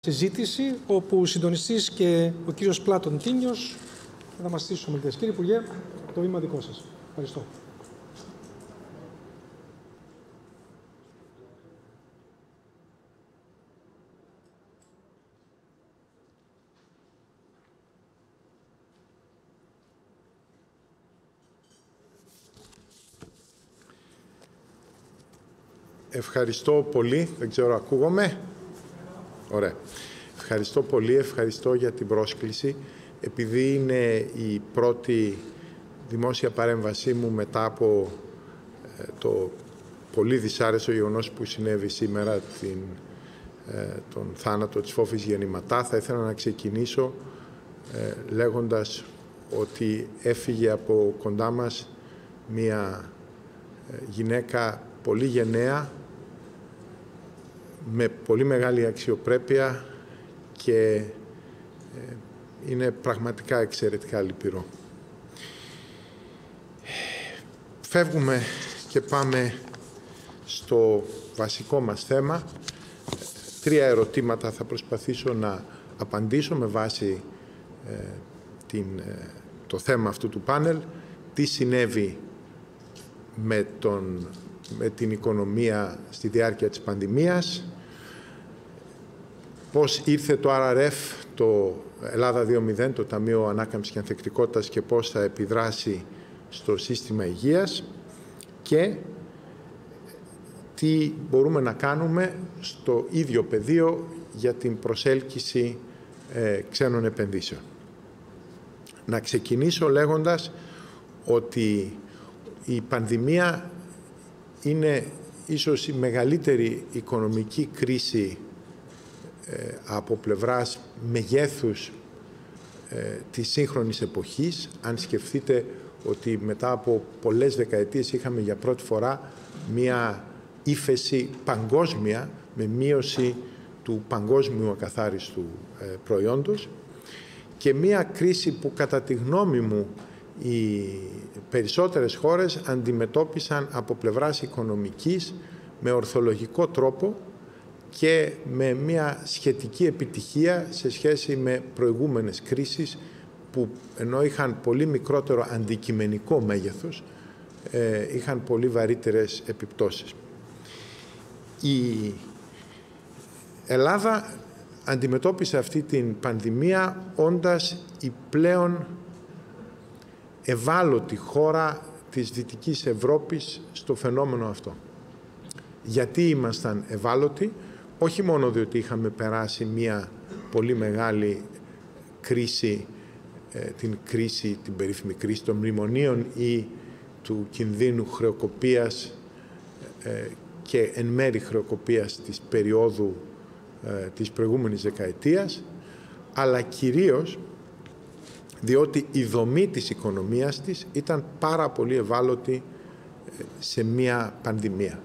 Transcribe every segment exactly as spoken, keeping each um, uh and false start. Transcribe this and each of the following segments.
συζήτηση, όπου ο συντονιστής και ο κύριος Πλάτων Τίνιος θα μας στήσουν ομιλητές. Κύριε Υπουργέ, το βήμα δικό σας. Ευχαριστώ. Ευχαριστώ πολύ. Δεν ξέρω, ακούγομαι. Ωραία. Ευχαριστώ πολύ. Ευχαριστώ για την πρόσκληση. Επειδή είναι η πρώτη δημόσια παρέμβασή μου μετά από ε, το πολύ δυσάρεστο γεγονός που συνέβη σήμερα, την, ε, τον θάνατο της Φόφης Γεννηματά, θα ήθελα να ξεκινήσω ε, λέγοντας ότι έφυγε από κοντά μας μία ε, γυναίκα πολύ γενναία, με πολύ μεγάλη αξιοπρέπεια και ε, είναι πραγματικά εξαιρετικά λυπηρό. Φεύγουμε και πάμε στο βασικό μας θέμα. Τρία ερωτήματα θα προσπαθήσω να απαντήσω με βάση ε, την, ε, το θέμα αυτού του πάνελ. Τι συνέβη με, τον, με την οικονομία στη διάρκεια της πανδημίας, πώς ήρθε το αρ αρ εφ, το Ελλάδα δύο μηδέν, το Ταμείο Ανάκαμψης και Ανθεκτικότητας, και πώς θα επιδράσει στο σύστημα υγείας, και τι μπορούμε να κάνουμε στο ίδιο πεδίο για την προσέλκυση ε, ξένων επενδύσεων. Να ξεκινήσω λέγοντας ότι η πανδημία είναι ίσως η μεγαλύτερη οικονομική κρίση ε, από πλευράς μεγέθους ε, της σύγχρονης εποχής. Αν σκεφτείτε ότι μετά από πολλές δεκαετίες είχαμε για πρώτη φορά μία ύφεση παγκόσμια με μείωση του παγκόσμιου ακαθάριστου ε, προϊόντος, και μία κρίση που κατά τη γνώμη μου οι περισσότερες χώρες αντιμετώπισαν από πλευράς οικονομικής με ορθολογικό τρόπο και με μια σχετική επιτυχία σε σχέση με προηγούμενες κρίσεις που, ενώ είχαν πολύ μικρότερο αντικειμενικό μέγεθος, ε, είχαν πολύ βαρύτερες επιπτώσεις. Η Ελλάδα αντιμετώπισε αυτή την πανδημία όντας η πλέον ευάλωτη χώρα της Δυτικής Ευρώπης στο φαινόμενο αυτό. Γιατί ήμασταν ευάλωτοι? Όχι μόνο διότι είχαμε περάσει μια πολύ μεγάλη κρίση, την κρίση, την περίφημη κρίση των μνημονίων ή του κινδύνου χρεοκοπίας και εν μέρει χρεοκοπίας της περίοδου της προηγούμενης δεκαετίας, αλλά κυρίως διότι η δομή της οικονομίας της ήταν πάρα πολύ ευάλωτη σε μία πανδημία.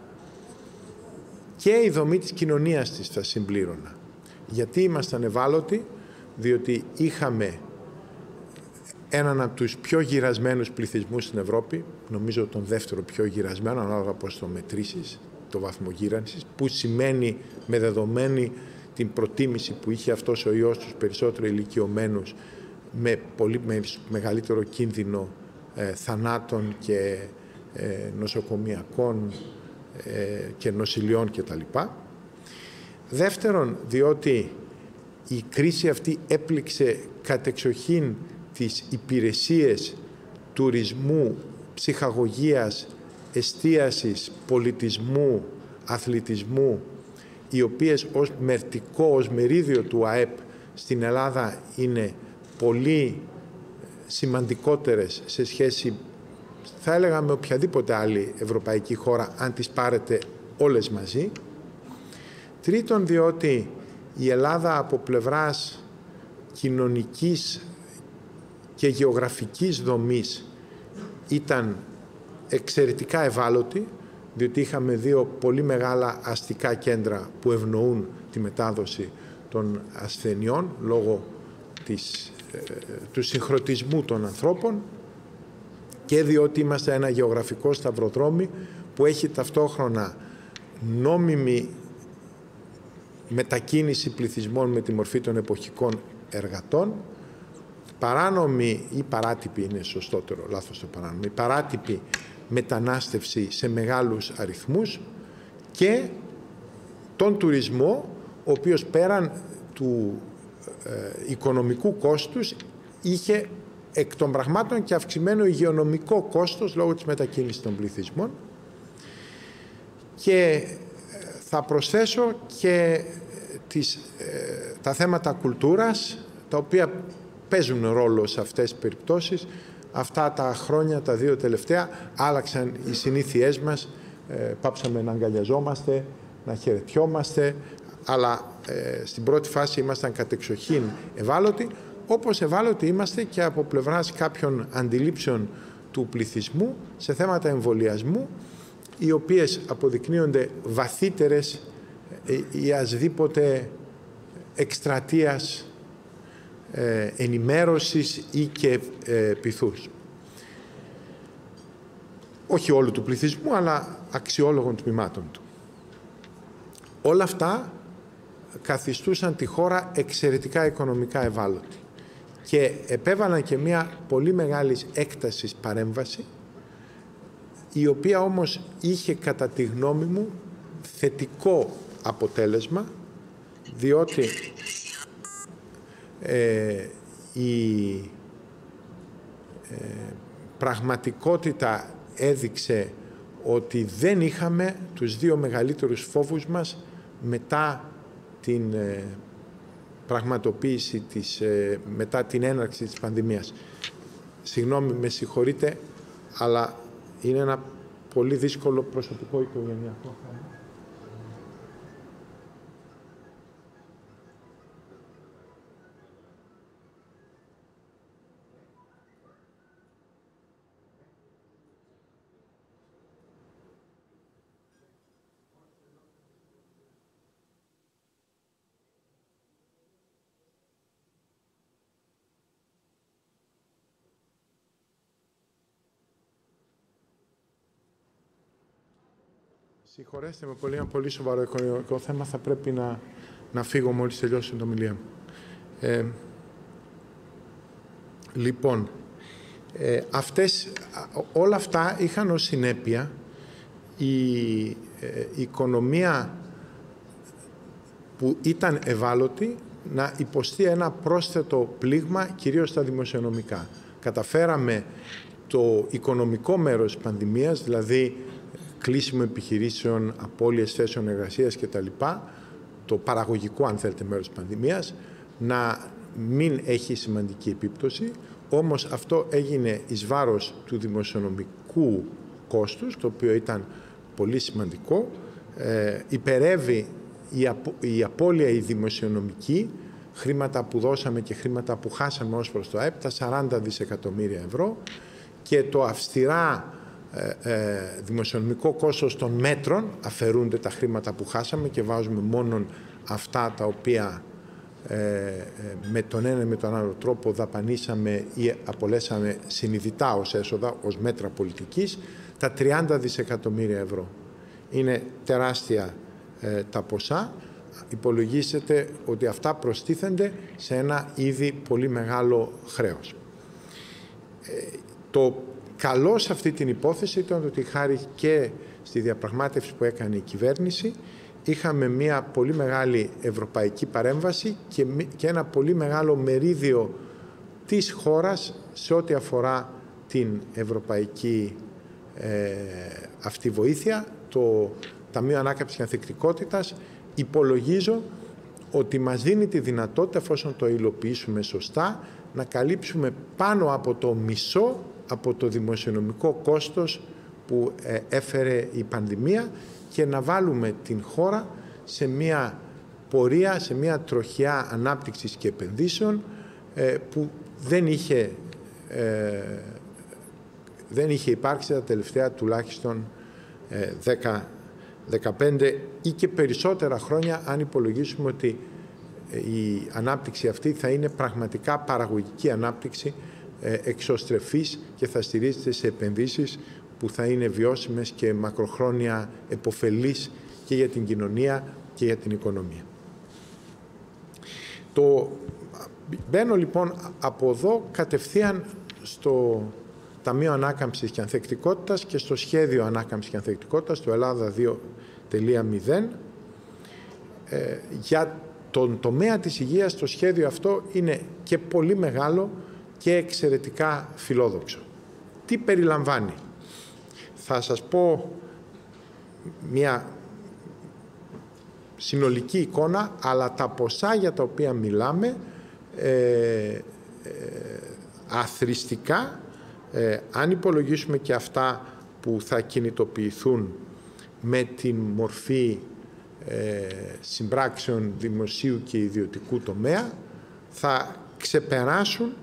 Και η δομή της κοινωνίας της θα συμπλήρωνα. Γιατί ήμασταν ευάλωτοι? Διότι είχαμε έναν από τους πιο γυρασμένους πληθυσμούς στην Ευρώπη, νομίζω τον δεύτερο πιο γυρασμένο, ανάλογα πώς το μετρήσεις, το βαθμό γύρανσης, που σημαίνει, με δεδομένη την προτίμηση που είχε αυτός ο ιός τους περισσότερο ηλικιωμένους, με πολύ με μεγαλύτερο κίνδυνο ε, θανάτων και ε, νοσοκομιακών ε, και νοσηλιών κτλ. Δεύτερον, διότι η κρίση αυτή έπληξε κατεξοχήν τις υπηρεσίες τουρισμού, ψυχαγωγίας, εστίασης, πολιτισμού, αθλητισμού, οι οποίες ως μερτικό, ως μερίδιο του ΑΕΠ στην Ελλάδα είναι πολύ σημαντικότερες σε σχέση, θα έλεγα, με οποιαδήποτε άλλη ευρωπαϊκή χώρα, αν τις πάρετε όλες μαζί. Τρίτον, διότι η Ελλάδα από πλευράς κοινωνικής και γεωγραφικής δομής ήταν εξαιρετικά ευάλωτη, διότι είχαμε δύο πολύ μεγάλα αστικά κέντρα που ευνοούν τη μετάδοση των ασθενειών λόγω της, ε, του συγχρονισμού των ανθρώπων, και διότι είμαστε ένα γεωγραφικό σταυροδρόμι που έχει ταυτόχρονα νόμιμη μετακίνηση πληθυσμών με τη μορφή των εποχικών εργατών, παράνομη ή παράτυπη, είναι σωστότερο, λάθος το παράνομη, παράτυπη μετανάστευση σε μεγάλους αριθμούς και τον τουρισμό, ο οποίος πέραν του ε, οικονομικού κόστους είχε εκ των πραγμάτων και αυξημένο υγειονομικό κόστος λόγω της μετακίνησης των πληθυσμών. Και θα προσθέσω και τις, ε, τα θέματα κουλτούρας, τα οποία παίζουν ρόλο σε αυτές τις περιπτώσεις. Αυτά τα χρόνια, τα δύο τελευταία, άλλαξαν οι συνήθειές μας. Ε, πάψαμε να αγκαλιαζόμαστε, να χαιρετιόμαστε, αλλά ε, στην πρώτη φάση ήμασταν κατεξοχήν ευάλωτοι, όπως ευάλωτοι είμαστε και από πλευράς κάποιων αντιλήψεων του πληθυσμού σε θέματα εμβολιασμού, οι οποίες αποδεικνύονται βαθύτερες ή ασδήποτε εκστρατείας ε, ενημέρωσης ή και ε, πειθούς. Όχι όλου του πληθυσμού, αλλά αξιόλογων τμήματων του. Όλα αυτά καθιστούσαν τη χώρα εξαιρετικά οικονομικά ευάλωτη και επέβαλαν και μια πολύ μεγάλη έκτασης παρέμβαση, η οποία όμως είχε κατά τη γνώμη μου θετικό αποτέλεσμα, διότι ε, η ε, πραγματικότητα έδειξε ότι δεν είχαμε τους δύο μεγαλύτερους φόβους μας μετά την ε, πραγματοποίηση της, ε, μετά την έναρξη της πανδημίας. Συγγνώμη, με συγχωρείτε, αλλά είναι ένα πολύ δύσκολο προσωπικό οικογενειακό θέμα. Συγχωρέστε με πολύ, ένα πολύ σοβαρό οικονομικό θέμα. Θα πρέπει να, να φύγω μόλις τελειώσει την ομιλία μου. Ε, λοιπόν, ε, αυτές, όλα αυτά είχαν ως συνέπεια η, ε, η οικονομία που ήταν ευάλωτη να υποστεί ένα πρόσθετο πλήγμα, κυρίως στα δημοσιονομικά. Καταφέραμε το οικονομικό μέρος της πανδημίας, δηλαδή κλείσιμο επιχειρήσεων, απώλειες θέσεων εργασίας κτλ., το παραγωγικό, αν θέλετε, μέρος της πανδημίας, να μην έχει σημαντική επίπτωση, όμως αυτό έγινε εις βάρος του δημοσιονομικού κόστους, το οποίο ήταν πολύ σημαντικό, ε, υπερεύει η, απο, η απώλεια η δημοσιονομική, χρήματα που δώσαμε και χρήματα που χάσαμε ως προς το ΑΕΠ, τα σαράντα δισεκατομμύρια ευρώ, και το αυστηρά Ε, ε, δημοσιονομικό κόστος των μέτρων, αφαιρούνται τα χρήματα που χάσαμε και βάζουμε μόνο αυτά τα οποία ε, ε, με τον ένα ή με τον άλλο τρόπο δαπανίσαμε ή απολέσαμε συνειδητά ως έσοδα, ως μέτρα πολιτικής, τα τριάντα δισεκατομμύρια ευρώ. Είναι τεράστια ε, τα ποσά. Υπολογίζεται ότι αυτά προστίθενται σε ένα ήδη πολύ μεγάλο χρέος. Ε, το καλό σε αυτή την υπόθεση ήταν ότι χάρη και στη διαπραγμάτευση που έκανε η κυβέρνηση είχαμε μια πολύ μεγάλη ευρωπαϊκή παρέμβαση και, και ένα πολύ μεγάλο μερίδιο της χώρας σε ό,τι αφορά την ευρωπαϊκή ε, αυτή βοήθεια. Το Ταμείο Ανάκαμψης και Ανθεκτικότητας υπολογίζω ότι μας δίνει τη δυνατότητα, εφόσον το υλοποιήσουμε σωστά, να καλύψουμε πάνω από το μισό από το δημοσιονομικό κόστος που έφερε η πανδημία και να βάλουμε την χώρα σε μια πορεία, σε μια τροχιά ανάπτυξης και επενδύσεων που δεν είχε, δεν είχε υπάρξει τα τελευταία τουλάχιστον δέκα δεκαπέντε ή και περισσότερα χρόνια, αν υπολογίσουμε ότι η ανάπτυξη αυτή θα είναι πραγματικά παραγωγική ανάπτυξη, εξωστρεφής και θα στηρίζεται σε επενδύσεις που θα είναι βιώσιμες και μακροχρόνια επωφελείς και για την κοινωνία και για την οικονομία. Το, μπαίνω λοιπόν από εδώ κατευθείαν στο Ταμείο Ανάκαμψης και Ανθεκτικότητας και στο Σχέδιο Ανάκαμψης και Ανθεκτικότητας, το Ελλάδα δύο τελεία μηδέν. Ε, για τον τομέα της υγείας το σχέδιο αυτό είναι και πολύ μεγάλο και εξαιρετικά φιλόδοξο. Τι περιλαμβάνει? Θα σας πω μια συνολική εικόνα, αλλά τα ποσά για τα οποία μιλάμε ε, ε, αθροιστικά, ε, αν υπολογίσουμε και αυτά που θα κινητοποιηθούν με την μορφή ε, συμπράξεων δημοσίου και ιδιωτικού τομέα, θα ξεπεράσουν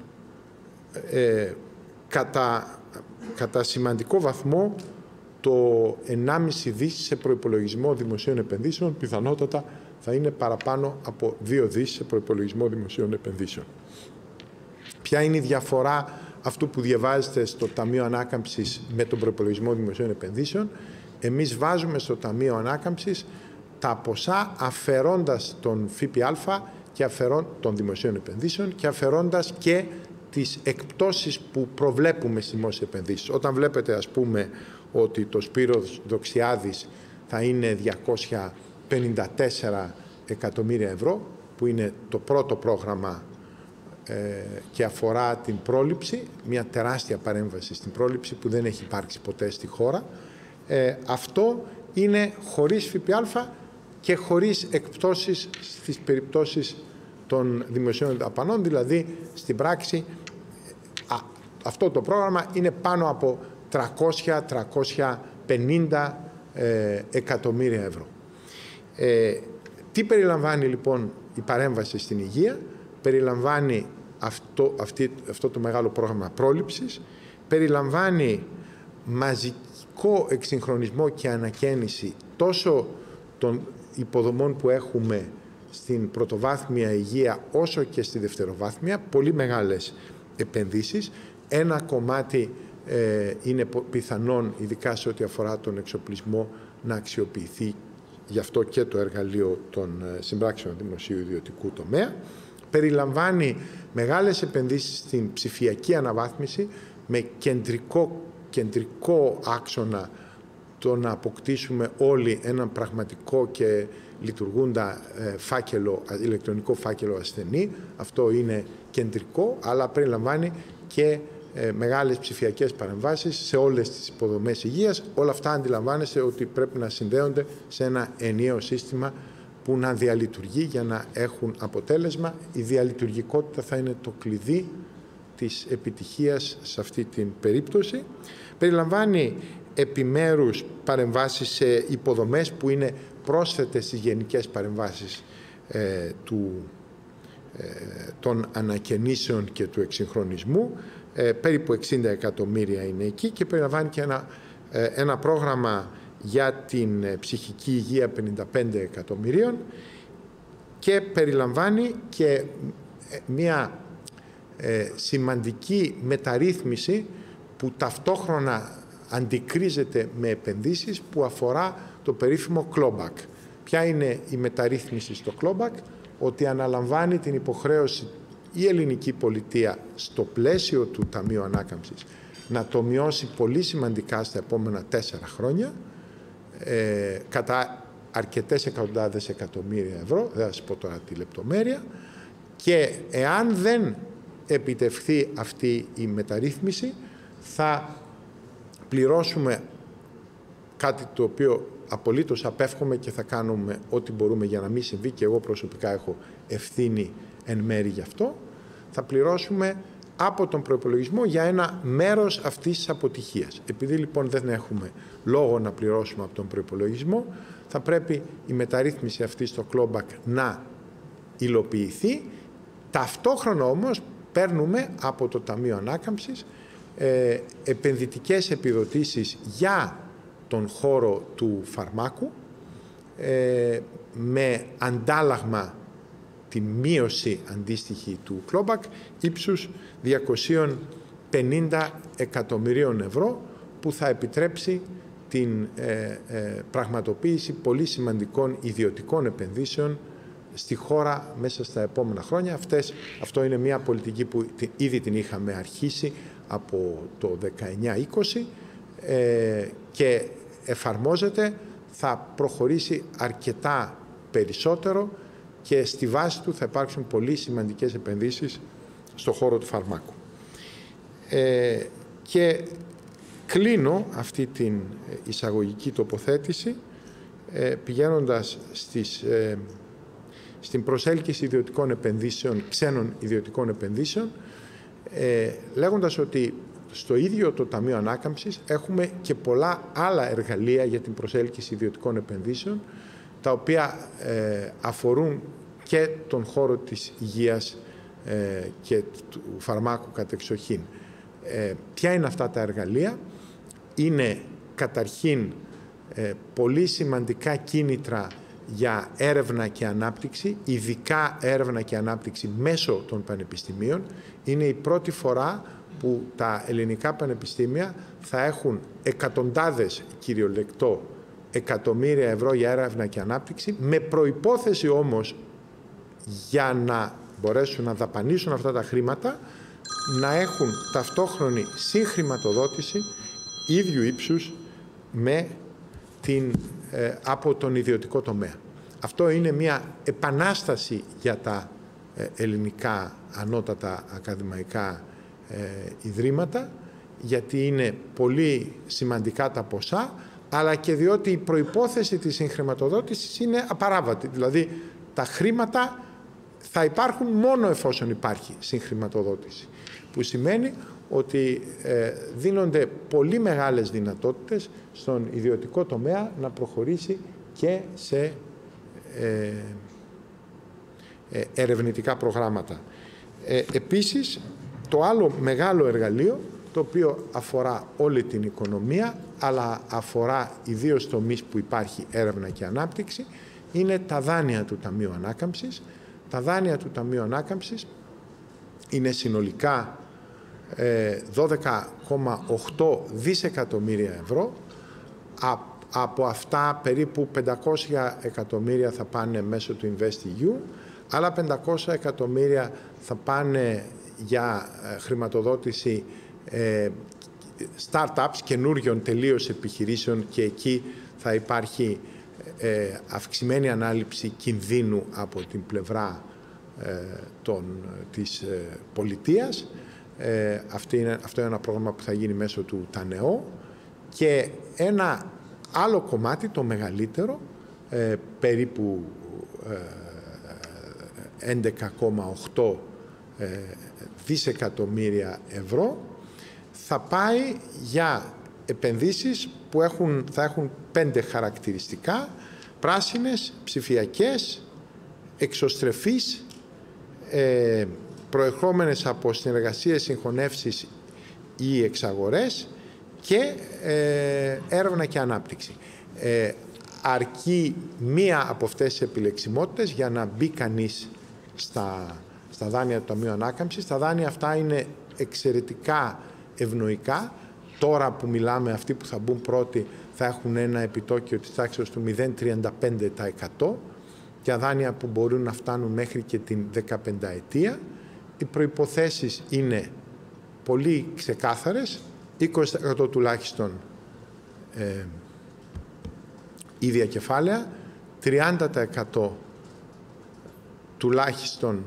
ε, κατά, κατά σημαντικό βαθμό το ενάμιση δις σε προϋπολογισμό δημοσίων επενδύσεων, πιθανότατα θα είναι παραπάνω από δύο δις σε προϋπολογισμό δημοσίων επενδύσεων. Ποια είναι η διαφορά αυτού που διαβάζετε στο Ταμείο Ανάκαμψης με τον προϋπολογισμό δημοσίων επενδύσεων? Εμείς βάζουμε στο Ταμείο Ανάκαμψης τα ποσά αφαιρώντας τον ΦΠΑ και αφαιρών των δημοσίων επενδύσεων και αφαιρώντας και τις εκπτώσεις που προβλέπουμε στις δημόσιες επενδύσεις. Όταν βλέπετε, ας πούμε, ότι το Σπύρος Δοξιάδης θα είναι διακόσια πενήντα τέσσερα εκατομμύρια ευρώ, που είναι το πρώτο πρόγραμμα ε, και αφορά την πρόληψη, μια τεράστια παρέμβαση στην πρόληψη που δεν έχει υπάρξει ποτέ στη χώρα. Ε, αυτό είναι χωρίς ΦΠΑ και χωρίς εκπτώσεις στις περιπτώσεις των δημοσίων δαπανών, δηλαδή στην πράξη α, αυτό το πρόγραμμα είναι πάνω από τριακόσια με τριακόσια πενήντα ε, εκατομμύρια ευρώ. Ε, τι περιλαμβάνει λοιπόν η παρέμβαση στην υγεία? Περιλαμβάνει αυτό, αυτή, αυτό το μεγάλο πρόγραμμα πρόληψης, περιλαμβάνει μαζικό εξυγχρονισμό και ανακαίνιση τόσο των υποδομών που έχουμε στην πρωτοβάθμια υγεία όσο και στη δευτεροβάθμια, πολύ μεγάλες επενδύσεις. Ένα κομμάτι ε, είναι πιθανόν, ειδικά σε ό,τι αφορά τον εξοπλισμό, να αξιοποιηθεί γι' αυτό και το εργαλείο των συμπράξεων δημοσίου ιδιωτικού τομέα. Περιλαμβάνει μεγάλες επενδύσεις στην ψηφιακή αναβάθμιση με κεντρικό, κεντρικό άξονα το να αποκτήσουμε όλοι έναν πραγματικό και λειτουργούντα φάκελο, ηλεκτρονικό φάκελο ασθενή. Αυτό είναι κεντρικό, αλλά περιλαμβάνει και μεγάλες ψηφιακές παρεμβάσεις σε όλες τις υποδομές υγείας. Όλα αυτά αντιλαμβάνεστε ότι πρέπει να συνδέονται σε ένα ενιαίο σύστημα που να διαλειτουργεί για να έχουν αποτέλεσμα. Η διαλειτουργικότητα θα είναι το κλειδί της επιτυχίας σε αυτή την περίπτωση. Περιλαμβάνει επιμέρους παρεμβάσεις σε υποδομές που είναι πρόσθετες στις γενικές παρεμβάσεις ε, του, ε, των ανακαινήσεων και του εξυγχρονισμού. Ε, περίπου εξήντα εκατομμύρια είναι εκεί και περιλαμβάνει και ένα, ε, ένα πρόγραμμα για την ε, ψυχική υγεία πενήντα πέντε εκατομμυρίων και περιλαμβάνει και μια ε, σημαντική μεταρρύθμιση που ταυτόχρονα αντικρίζεται με επενδύσεις που αφορά το περίφημο clawback. Ποια είναι η μεταρρύθμιση στο clawback? Ότι αναλαμβάνει την υποχρέωση η ελληνική πολιτεία στο πλαίσιο του Ταμείου Ανάκαμψης να το μειώσει πολύ σημαντικά στα επόμενα τέσσερα χρόνια ε, κατά αρκετές εκατοντάδες εκατομμύρια ευρώ, δεν θα σας πω τώρα τη λεπτομέρεια, και εάν δεν επιτευχθεί αυτή η μεταρρύθμιση θα πληρώσουμε κάτι το οποίο απολύτως απέφχομαι και θα κάνουμε ό,τι μπορούμε για να μην συμβεί, και εγώ προσωπικά έχω ευθύνη εν μέρη γι' αυτό. Θα πληρώσουμε από τον προϋπολογισμό για ένα μέρος αυτής της αποτυχίας. Επειδή λοιπόν δεν έχουμε λόγο να πληρώσουμε από τον προϋπολογισμό, θα πρέπει η μεταρρύθμιση αυτή στο clawback να υλοποιηθεί. Ταυτόχρονα όμως παίρνουμε από το Ταμείο Ανάκαμψης ε, επενδυτικές επιδοτήσεις για τον χώρο του φαρμάκου ε, με αντάλλαγμα τη μείωση αντίστοιχη του clawback ύψους διακόσια πενήντα εκατομμυρίων ευρώ, που θα επιτρέψει την ε, ε, πραγματοποίηση πολύ σημαντικών ιδιωτικών επενδύσεων στη χώρα μέσα στα επόμενα χρόνια. Αυτές, αυτό είναι μια πολιτική που ήδη την είχαμε αρχίσει από το δεκαεννιά είκοσι ε, και εφαρμόζεται, θα προχωρήσει αρκετά περισσότερο και στη βάση του θα υπάρξουν πολύ σημαντικές επενδύσεις στον χώρο του φαρμάκου. Ε, και κλείνω αυτή την εισαγωγική τοποθέτηση ε, πηγαίνοντας στις, ε, στην προσέλκυση ιδιωτικών επενδύσεων, ξένων ιδιωτικών επενδύσεων, ε, λέγοντας ότι στο ίδιο το Ταμείο Ανάκαμψης έχουμε και πολλά άλλα εργαλεία για την προσέλκυση ιδιωτικών επενδύσεων, τα οποία ε, αφορούν και τον χώρο της υγείας ε, και του φαρμάκου κατεξοχήν. Ε, ποια είναι αυτά τα εργαλεία? Είναι καταρχήν ε, πολύ σημαντικά κίνητρα για έρευνα και ανάπτυξη, ειδικά έρευνα και ανάπτυξη μέσω των πανεπιστημίων. Είναι η πρώτη φορά που τα ελληνικά πανεπιστήμια θα έχουν εκατοντάδες, κυριολεκτό, εκατομμύρια ευρώ για έρευνα και ανάπτυξη, με προϋπόθεση όμως, για να μπορέσουν να δαπανίσουν αυτά τα χρήματα, να έχουν ταυτόχρονη συγχρηματοδότηση ίδιου ύψους με την, ε, από τον ιδιωτικό τομέα. Αυτό είναι μια επανάσταση για τα ε, ελληνικά ανώτατα ακαδημαϊκά ε, ιδρύματα, γιατί είναι πολύ σημαντικά τα ποσά, αλλά και διότι η προϋπόθεση της συγχρηματοδότησης είναι απαράβατη. Δηλαδή, τα χρήματα θα υπάρχουν μόνο εφόσον υπάρχει συγχρηματοδότηση, που σημαίνει ότι ε, δίνονται πολύ μεγάλες δυνατότητες στον ιδιωτικό τομέα να προχωρήσει και σε ε, ε, ερευνητικά προγράμματα. Ε, επίσης, το άλλο μεγάλο εργαλείο, το οποίο αφορά όλη την οικονομία, αλλά αφορά ιδίως τομείς που υπάρχει έρευνα και ανάπτυξη, είναι τα δάνεια του Ταμείου Ανάκαμψης. Τα δάνεια του Ταμείου Ανάκαμψης είναι συνολικά δώδεκα κόμμα οκτώ δισεκατομμύρια ευρώ. Από αυτά περίπου πεντακόσια εκατομμύρια θα πάνε μέσω του InvestEU, άλλα πεντακόσια εκατομμύρια θα πάνε για χρηματοδότηση startups, καινούριων τελείως επιχειρήσεων, και εκεί θα υπάρχει αυξημένη ανάληψη κινδύνου από την πλευρά των, της πολιτείας. Ε, αυτή είναι, αυτό είναι ένα πρόγραμμα που θα γίνει μέσω του ΤΑΝΕΟ, και ένα άλλο κομμάτι, το μεγαλύτερο, ε, περίπου ε, έντεκα κόμμα οκτώ ε, δισεκατομμύρια ευρώ, θα πάει για επενδύσεις που έχουν, θα έχουν πέντε χαρακτηριστικά: πράσινες, ψηφιακές, εξωστρεφείς, ε, προερχόμενες από συνεργασίες, συγχωνεύσεις ή εξαγορές, και ε, έρευνα και ανάπτυξη. Ε, αρκεί μία από αυτές τις επιλεξιμότητες για να μπει κανείς στα, στα δάνεια του Ταμείου Ανάκαμψης. Τα δάνεια αυτά είναι εξαιρετικά ευνοϊκά. Τώρα που μιλάμε, αυτοί που θα μπουν πρώτοι θα έχουν ένα επιτόκιο της τάξης του μηδέν κόμμα τριάντα πέντε τοις εκατό, για δάνεια που μπορούν να φτάνουν μέχρι και την δεκαπενταετία. Οι προϋποθέσεις είναι πολύ ξεκάθαρες: είκοσι τοις εκατό τουλάχιστον ε, ίδια κεφάλαια, τριάντα τοις εκατό τουλάχιστον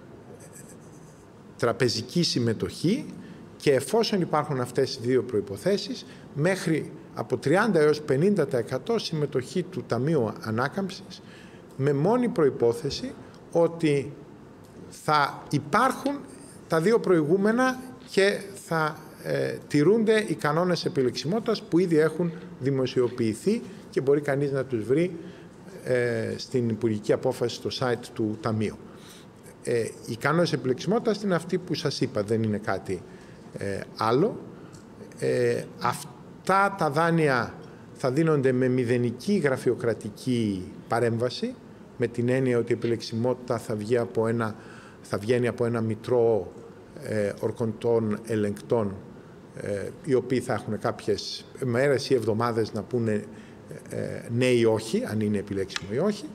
τραπεζική συμμετοχή, και εφόσον υπάρχουν αυτές οι δύο προϋποθέσεις, μέχρι από τριάντα έως πενήντα τοις εκατό συμμετοχή του Ταμείου Ανάκαμψης, με μόνη προϋπόθεση ότι θα υπάρχουν τα δύο προηγούμενα και θα ε, τηρούνται οι κανόνες επιλεξιμότητας που ήδη έχουν δημοσιοποιηθεί και μπορεί κανείς να τους βρει ε, στην υπουργική απόφαση στο site του Ταμείου. Ε, οι κανόνες επιλεξιμότητας είναι αυτοί που σας είπα, δεν είναι κάτι ε, άλλο. Ε, αυτά τα δάνεια θα δίνονται με μηδενική γραφειοκρατική παρέμβαση, με την έννοια ότι η επιλεξιμότητα θα, βγει από ένα, θα βγαίνει από ένα μητρό ε, ορκωτών ελεγκτών, ε, οι οποίοι θα έχουν κάποιες μέρες ή εβδομάδες να πούνε ε, ναι ή όχι, αν είναι επιλέξιμο ή όχι,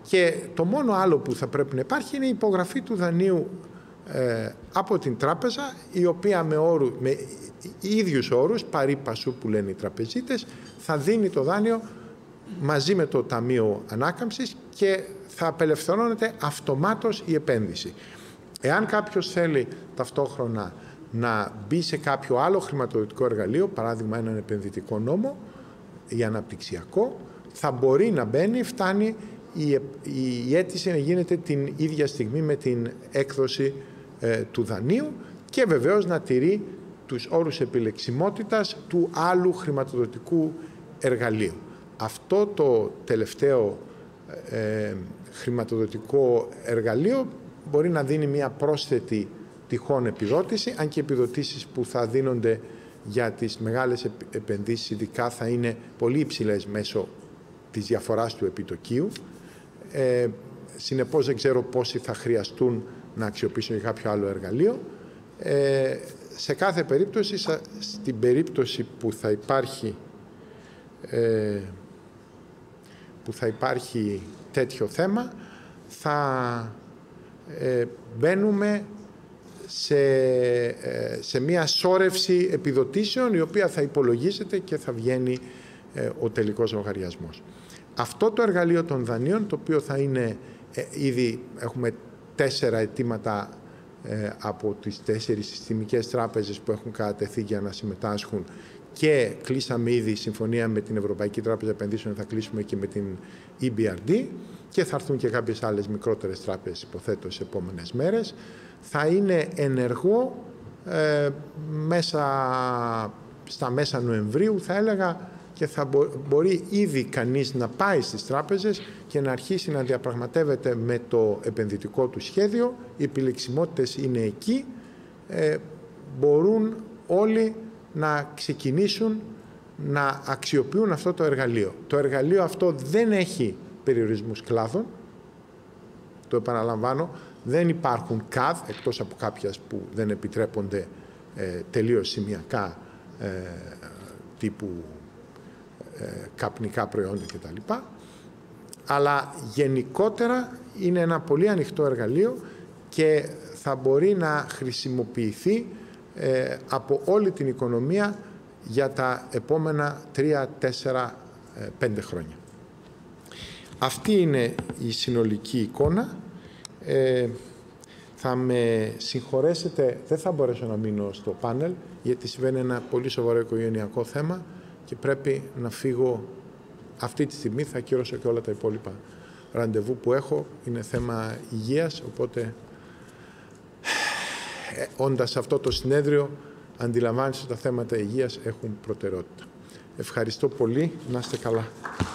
Και το μόνο άλλο που θα πρέπει να υπάρχει είναι η υπογραφή του δανείου ε, από την τράπεζα, η οποία με, όρου, με ίδιους όρους, παρί πασού που λένε οι τραπεζίτες, θα δίνει το δάνειο μαζί με το Ταμείο Ανάκαμψης και θα απελευθερώνεται αυτομάτως η επένδυση. Εάν κάποιος θέλει ταυτόχρονα να μπει σε κάποιο άλλο χρηματοδοτικό εργαλείο, παράδειγμα έναν επενδυτικό νόμο ή αναπτυξιακό, θα μπορεί να μπαίνει, φτάνει η, η αίτηση να γίνεται την ίδια στιγμή με την έκδοση ε, του δανείου και βεβαίως να τηρεί τους όρους επιλεξιμότητας του άλλου χρηματοδοτικού εργαλείου. Αυτό το τελευταίο ε, χρηματοδοτικό εργαλείο μπορεί να δίνει μια πρόσθετη τυχόν επιδότηση, αν και οι επιδοτήσεις που θα δίνονται για τις μεγάλες επενδύσεις ειδικά θα είναι πολύ υψηλές μέσω της διαφοράς του επιτοκίου. Ε, συνεπώς δεν ξέρω πόσοι θα χρειαστούν να αξιοποιήσουν για κάποιο άλλο εργαλείο. Ε, σε κάθε περίπτωση, στην περίπτωση που θα υπάρχει, ε, που θα υπάρχει τέτοιο θέμα, θα ε, μπαίνουμε σε, ε, σε μια σώρευση επιδοτήσεων η οποία θα υπολογίζεται και θα βγαίνει ε, ο τελικός λογαριασμός. Αυτό το εργαλείο των δανείων, το οποίο θα είναι ε, ήδη έχουμε τέσσερα αιτήματα ε, από τις τέσσερις συστημικές τράπεζες που έχουν κατατεθεί για να συμμετάσχουν και κλείσαμε ήδη συμφωνία με την Ευρωπαϊκή Τράπεζα Επενδύσεων, θα κλείσουμε και με την ι μπι αρ ντι και θα έρθουν και κάποιες άλλες μικρότερες τράπεζες, υποθέτω, σε επόμενες μέρες. Θα είναι ενεργό ε, μέσα, στα μέσα Νοεμβρίου, θα έλεγα, και θα μπο, μπορεί ήδη κανείς να πάει στις τράπεζες και να αρχίσει να διαπραγματεύεται με το επενδυτικό του σχέδιο. Οι επιλεξιμότητες είναι εκεί. Ε, μπορούν όλοι να ξεκινήσουν να αξιοποιούν αυτό το εργαλείο. Το εργαλείο αυτό δεν έχει περιορισμούς κλάδων. Το επαναλαμβάνω, δεν υπάρχουν ΚΑΔ, εκτός από κάποιες που δεν επιτρέπονται ε, τελείως σημειακά ε, τύπου ε, καπνικά προϊόντα κτλ. Αλλά γενικότερα είναι ένα πολύ ανοιχτό εργαλείο και θα μπορεί να χρησιμοποιηθεί ε, από όλη την οικονομία για τα επόμενα τρία, τέσσερα, πέντε χρόνια. Αυτή είναι η συνολική εικόνα. Ε, θα με συγχωρέσετε, δεν θα μπορέσω να μείνω στο πάνελ, γιατί συμβαίνει ένα πολύ σοβαρό οικογενειακό θέμα και πρέπει να φύγω αυτή τη στιγμή. Θα ακυρώσω και όλα τα υπόλοιπα ραντεβού που έχω. Είναι θέμα υγείας, οπότε ε, όντας αυτό το συνέδριο αντιλαμβάνεστε ότι τα θέματα υγείας έχουν προτεραιότητα. Ευχαριστώ πολύ. Να είστε καλά.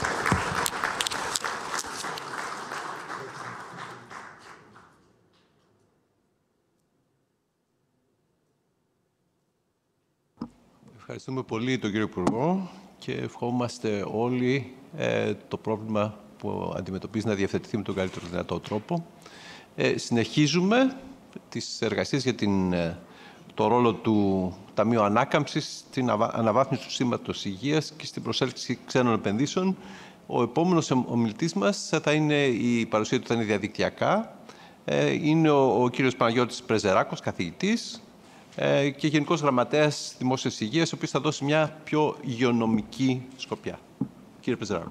Ευχαριστούμε πολύ τον κύριο Υπουργό και ευχόμαστε όλοι ε, το πρόβλημα που αντιμετωπίζει να διευθετηθεί με τον καλύτερο δυνατό τρόπο. Ε, συνεχίζουμε τις εργασίες για την, το ρόλο του Ταμείου Ανάκαμψης, στην αναβάθμιση του Σύστηματος Υγείας και στην προσέλκυση ξένων επενδύσεων. Ο επόμενος ομιλητής μας θα είναι, η παρουσία του θα είναι διαδικτυακά. Ε, είναι ο, ο κύριος Παναγιώτης Πρεζεράκος, καθηγητής και Γενικός Γραμματέας Δημόσιας Υγείας, ο οποίος θα δώσει μια πιο υγειονομική σκοπιά. Κύριε Πρεζεράκο.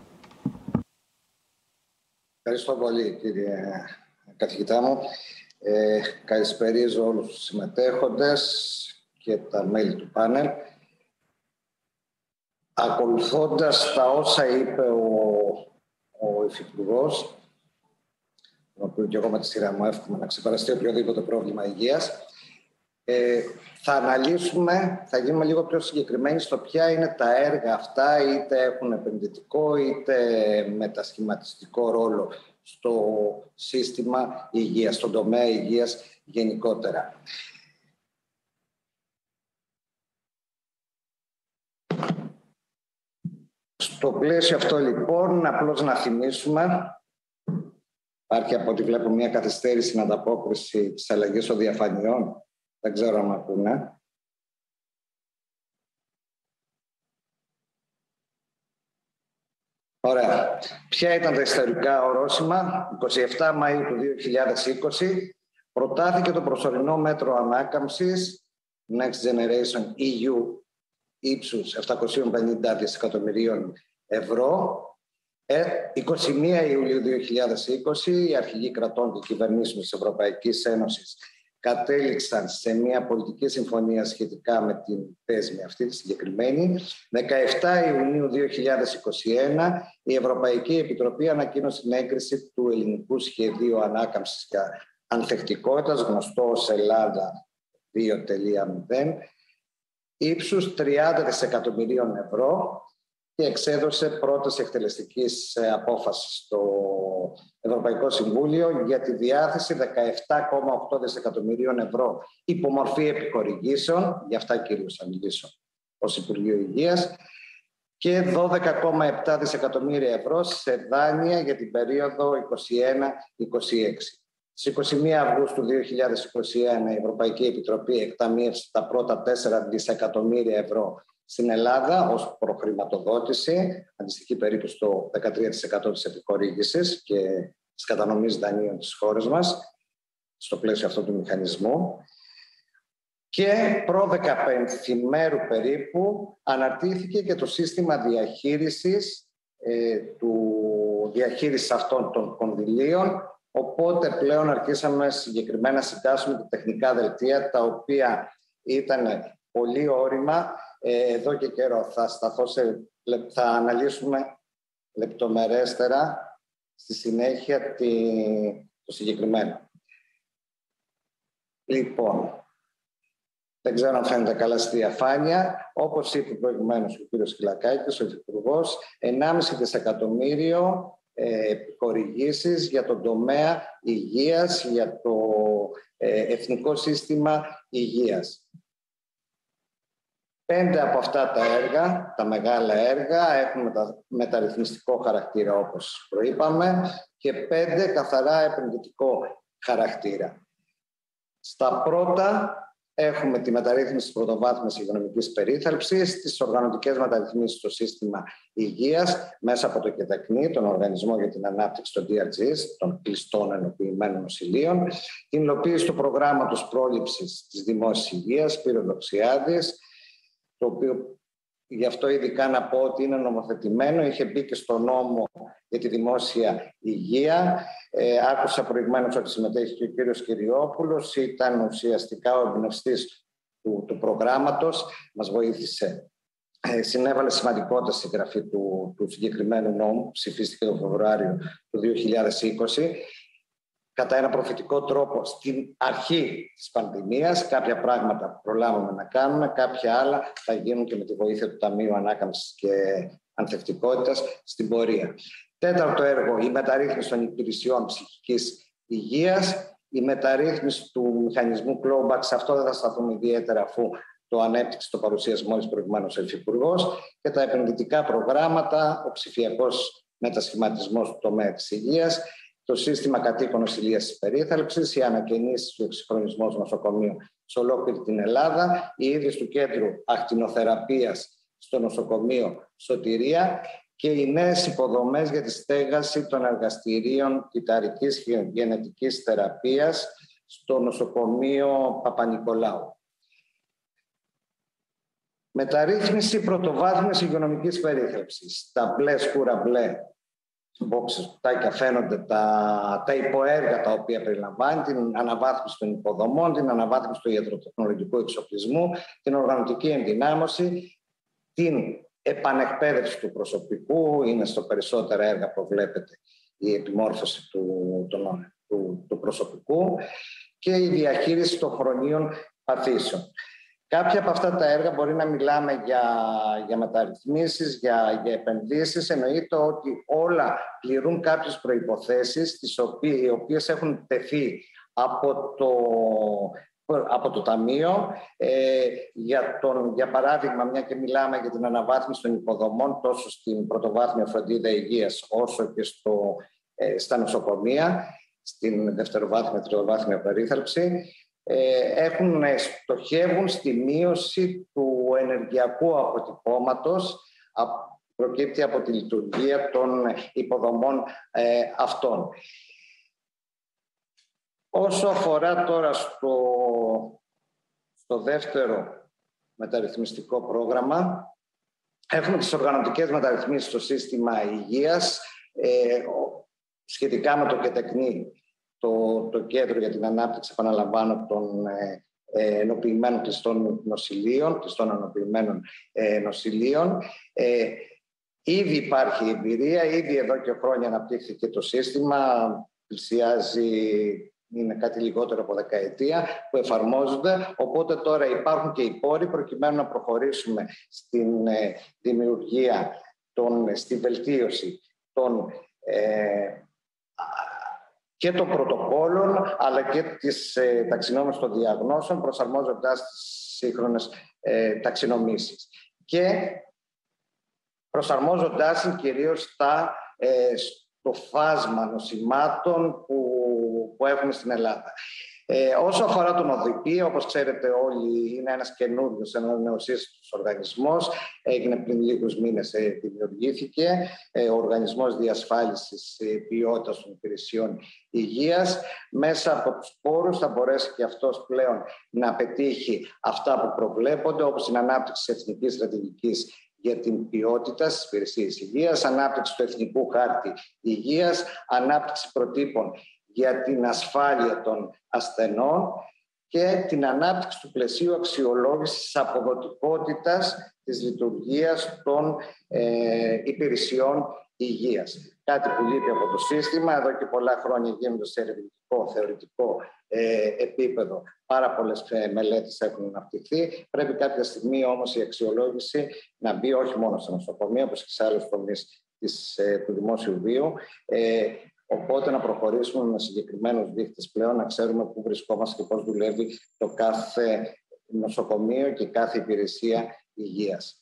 Ευχαριστώ πολύ, κύριε καθηγητά μου. Ε, καλησπερίζω όλους τους συμμετέχοντες και τα μέλη του πάνελ. Ακολουθώντας τα όσα είπε ο, ο Υφυπουργός, τον οποίο και εγώ με τη σειρά μου εύχομαι να ξεπεραστεί οποιοδήποτε πρόβλημα υγείας, Ε, θα αναλύσουμε, θα γίνουμε λίγο πιο συγκεκριμένοι στο ποια είναι τα έργα αυτά, είτε έχουν επενδυτικό είτε μετασχηματιστικό ρόλο στο σύστημα υγείας, στον τομέα υγείας γενικότερα. Στο πλαίσιο αυτό λοιπόν, απλώς να θυμίσουμε, υπάρχει από ό,τι βλέπω μια καθυστέρηση στην ανταπόκριση της αλλαγής των διαφανειών. Δεν ξέρω αν ακούνε. Ωραία. Ποια ήταν τα ιστορικά ορόσημα? εικοστή εβδόμη Μαΐου του δύο χιλιάδες είκοσι προτάθηκε το προσωρινό μέτρο ανάκαμψης Next Generation ι γιου ύψους επτακόσια πενήντα δισεκατομμυρίων ευρώ. εικοστή πρώτη Ιουλίου δύο χιλιάδες είκοσι οι αρχηγοί κρατών και κυβερνήσεων της Ευρωπαϊκής Ένωσης κατέληξαν σε μια πολιτική συμφωνία σχετικά με την θέσμη αυτή τη συγκεκριμένη. δεκαεπτά Ιουνίου δύο χιλιάδες είκοσι ένα η Ευρωπαϊκή Επιτροπή ανακοίνωσε την έγκριση του ελληνικού σχεδίου ανάκαμψης και ανθεκτικότητας, γνωστό ως Ελλάδα δύο κόμμα μηδέν, ύψους τριάντα δισεκατομμυρίων ευρώ και εξέδωσε πρόταση εκτελεστικής απόφασης στο Ευρωπαϊκό Συμβούλιο για τη διάθεση δεκαεπτά κόμμα οκτώ δισεκατομμυρίων ευρώ υπομορφή επιχορηγήσεων, για αυτά κυρίως θα μιλήσω ως Υπουργείο Υγείας, και δώδεκα κόμμα επτά δισεκατομμύρια ευρώ σε δάνεια για την περίοδο είκοσι ένα είκοσι έξι. Στις είκοσι μία Αυγούστου δύο χιλιάδες είκοσι ένα η Ευρωπαϊκή Επιτροπή εκταμείευσε τα πρώτα τέσσερα δισεκατομμύρια ευρώ στην Ελλάδα ως προχρηματοδότηση, αντιστοιχεί περίπου στο δεκατρία τοις εκατό της επιχορήγησης και της κατανομής δανείων της χώρας μας, στο πλαίσιο αυτού του μηχανισμού. Και προ δεκαπενθήμερου περίπου αναρτήθηκε και το σύστημα διαχείρισης, ε, του διαχείρισης αυτών των κονδυλίων, οπότε πλέον αρχίσαμε συγκεκριμένα να συντάσσουμε τα τεχνικά δελτία, τα οποία ήταν πολύ όρημα. Ε, εδώ και καιρό θα σταθώ σε, θα αναλύσουμε λεπτομερέστερα στη συνέχεια τη, το συγκεκριμένο. Λοιπόν, δεν ξέρω αν φαίνεται καλά στη διαφάνεια. Όπως είπε προηγουμένως ο κ. Σκυλακάκης, ο Υφυπουργός, ενάμιση δισεκατομμύριο ε, επιχορηγήσεις για τον τομέα υγείας, για το ε, Εθνικό Σύστημα Υγείας. Πέντε από αυτά τα έργα, τα μεγάλα έργα, έχουν μετα... μεταρρυθμιστικό χαρακτήρα, όπως προείπαμε, και πέντε καθαρά επενδυτικό χαρακτήρα. Στα πρώτα έχουμε τη μεταρρύθμιση της πρωτοβάθμιας υγειονομικής περίθαλψης, τις οργανωτικές μεταρρυθμίσεις στο σύστημα υγείας μέσα από το ΚΕΔΑΚΝΗ, τον Οργανισμό για την Ανάπτυξη των ντι αρ τζι ες, των κλειστών ενοποιημένων νοσηλείων, την υλοποίηση του προγράμματος πρόληψης της δημόσιας υγείας, Πυροδοξιάδης, το οποίο γι' αυτό ειδικά να πω ότι είναι νομοθετημένο, είχε μπει και στο νόμο για τη δημόσια υγεία. Ε, άκουσα προηγουμένως ότι συμμετέχει και ο κύριος Κυριόπουλος, ήταν ουσιαστικά ο εμπνευστής του, του προγράμματος, μας βοήθησε. Ε, συνέβαλε σημαντικότητα στη γραφή του, του συγκεκριμένου νόμου, ψηφίστηκε τον Φεβρουάριο του δύο χιλιάδες είκοσι. Κατά ένα προφητικό τρόπο στην αρχή της πανδημίας. Κάποια πράγματα προλάβαμε να κάνουμε, κάποια άλλα θα γίνουν και με τη βοήθεια του Ταμείου Ανάκαμψης και Ανθεκτικότητας στην πορεία. Τέταρτο έργο, η μεταρρύθμιση των υπηρεσιών ψυχικής υγείας, η μεταρρύθμιση του μηχανισμού clawback. Σε αυτό δεν θα σταθούμε ιδιαίτερα, αφού το ανέπτυξε, το παρουσίασε μόλις προηγουμένως ο Υφυπουργός, και τα επενδυτικά προγράμματα, ο ψηφιακός μετασχηματισμός του τομέα της υγείας, το σύστημα κατοίκων νοσηλείας της περίθαλψης, η ανακαινήσεις του εξυγχρονισμού νοσοκομείου σε ολόκληρη την Ελλάδα, η ίδρυση του κέντρου ακτινοθεραπείας στο νοσοκομείο Σωτηρία και οι νέες υποδομές για τη στέγαση των εργαστηρίων κυταρικής και γενετικής θεραπείας στο νοσοκομείο Παπα-Νικολάου. Μεταρρύθμιση πρωτοβάθμιας υγειονομικής περίθαλψης. Τα μπλε σκούρα μπλε boxes, κουτάκια, φαίνονται τα, τα υποέργα τα οποία περιλαμβάνει, την αναβάθμιση των υποδομών, την αναβάθμιση του ιατροτεχνολογικού εξοπλισμού, την οργανωτική ενδυνάμωση, την επανεκπαίδευση του προσωπικού, είναι στο περισσότερα έργα που βλέπετε η επιμόρφωση του, του, του, του προσωπικού, και η διαχείριση των χρονίων παθήσεων. Κάποια από αυτά τα έργα μπορεί να μιλάμε για, για μεταρρυθμίσεις, για, για επενδύσεις. Εννοείται ότι όλα πληρούν κάποιες προϋποθέσεις, τις οποίες, οι οποίες έχουν τεθεί από το, από το Ταμείο. Ε, για, τον, για παράδειγμα, μια και μιλάμε για την αναβάθμιση των υποδομών τόσο στην πρωτοβάθμια φροντίδα υγείας όσο και στο, ε, στα νοσοκομεία, στην δευτεροβάθμια, τριτοβάθμια περίθαλψη, έχουν, στοχεύουν στη μείωση του ενεργειακού αποτυπώματος προκύπτει από τη λειτουργία των υποδομών ε, αυτών. Όσο αφορά τώρα στο, στο δεύτερο μεταρρυθμιστικό πρόγραμμα, έχουμε τις οργανωτικές μεταρρυθμίσεις στο σύστημα υγείας, ε, σχετικά με το ΚΕΤΕΚΝΗ, το, το Κέντρο για την Ανάπτυξη, επαναλαμβάνω, των ε, ε, ενοποιημένων κλειστών νοσηλείων, κλειστών ενοποιημένων ε, νοσηλείων. Ε, ήδη υπάρχει εμπειρία, ήδη εδώ και χρόνια αναπτύχθηκε το σύστημα, πλησιάζει, είναι κάτι λιγότερο από δεκαετία που εφαρμόζονται, οπότε τώρα υπάρχουν και οι πόροι προκειμένου να προχωρήσουμε στην ε, δημιουργία, των, στη βελτίωση των ε, και των πρωτοκόλων, αλλά και της ε, ταξινόμησης των διαγνώσεων, προσαρμόζοντας τις σύγχρονες ε, ταξινομήσεις. Και προσαρμόζοντας κυρίως στα, ε, στο φάσμα νοσημάτων που, που έχουμε στην Ελλάδα. Ε, όσο αφορά τον ΟΔΠ, όπως ξέρετε όλοι, είναι ένας καινούριος, ένας νεοσύστατος οργανισμός. Έγινε πριν λίγους μήνες, ε, δημιουργήθηκε ε, ο Οργανισμός Διασφάλισης ε, Ποιότητας των Υπηρεσιών Υγείας. Μέσα από τους πόρους θα μπορέσει και αυτός πλέον να πετύχει αυτά που προβλέπονται, όπως την ανάπτυξη της Εθνικής Στρατηγικής για την ποιότητα στις υπηρεσίες υγείας, ανάπτυξη του Εθνικού Χάρτη Υγείας, ανάπτυξη προτύπων για την ασφάλεια των ασθενών και την ανάπτυξη του πλαισίου αξιολόγησης αποδοτικότητας της λειτουργίας των ε, υπηρεσιών υγείας. Κάτι που λείπει από το σύστημα. Εδώ και πολλά χρόνια γίνονται σε ερευνητικό, θεωρητικό ε, επίπεδο. Πάρα πολλές ε, μελέτες έχουν αναπτυχθεί. Πρέπει κάποια στιγμή όμως η αξιολόγηση να μπει όχι μόνο στα νοσοκομεία, όπως και σε άλλους τομείς της, ε, του δημόσιου βίου. Ε, Οπότε να προχωρήσουμε με συγκεκριμένους δείκτες πλέον, να ξέρουμε πού βρισκόμαστε και πώς δουλεύει το κάθε νοσοκομείο και κάθε υπηρεσία υγείας.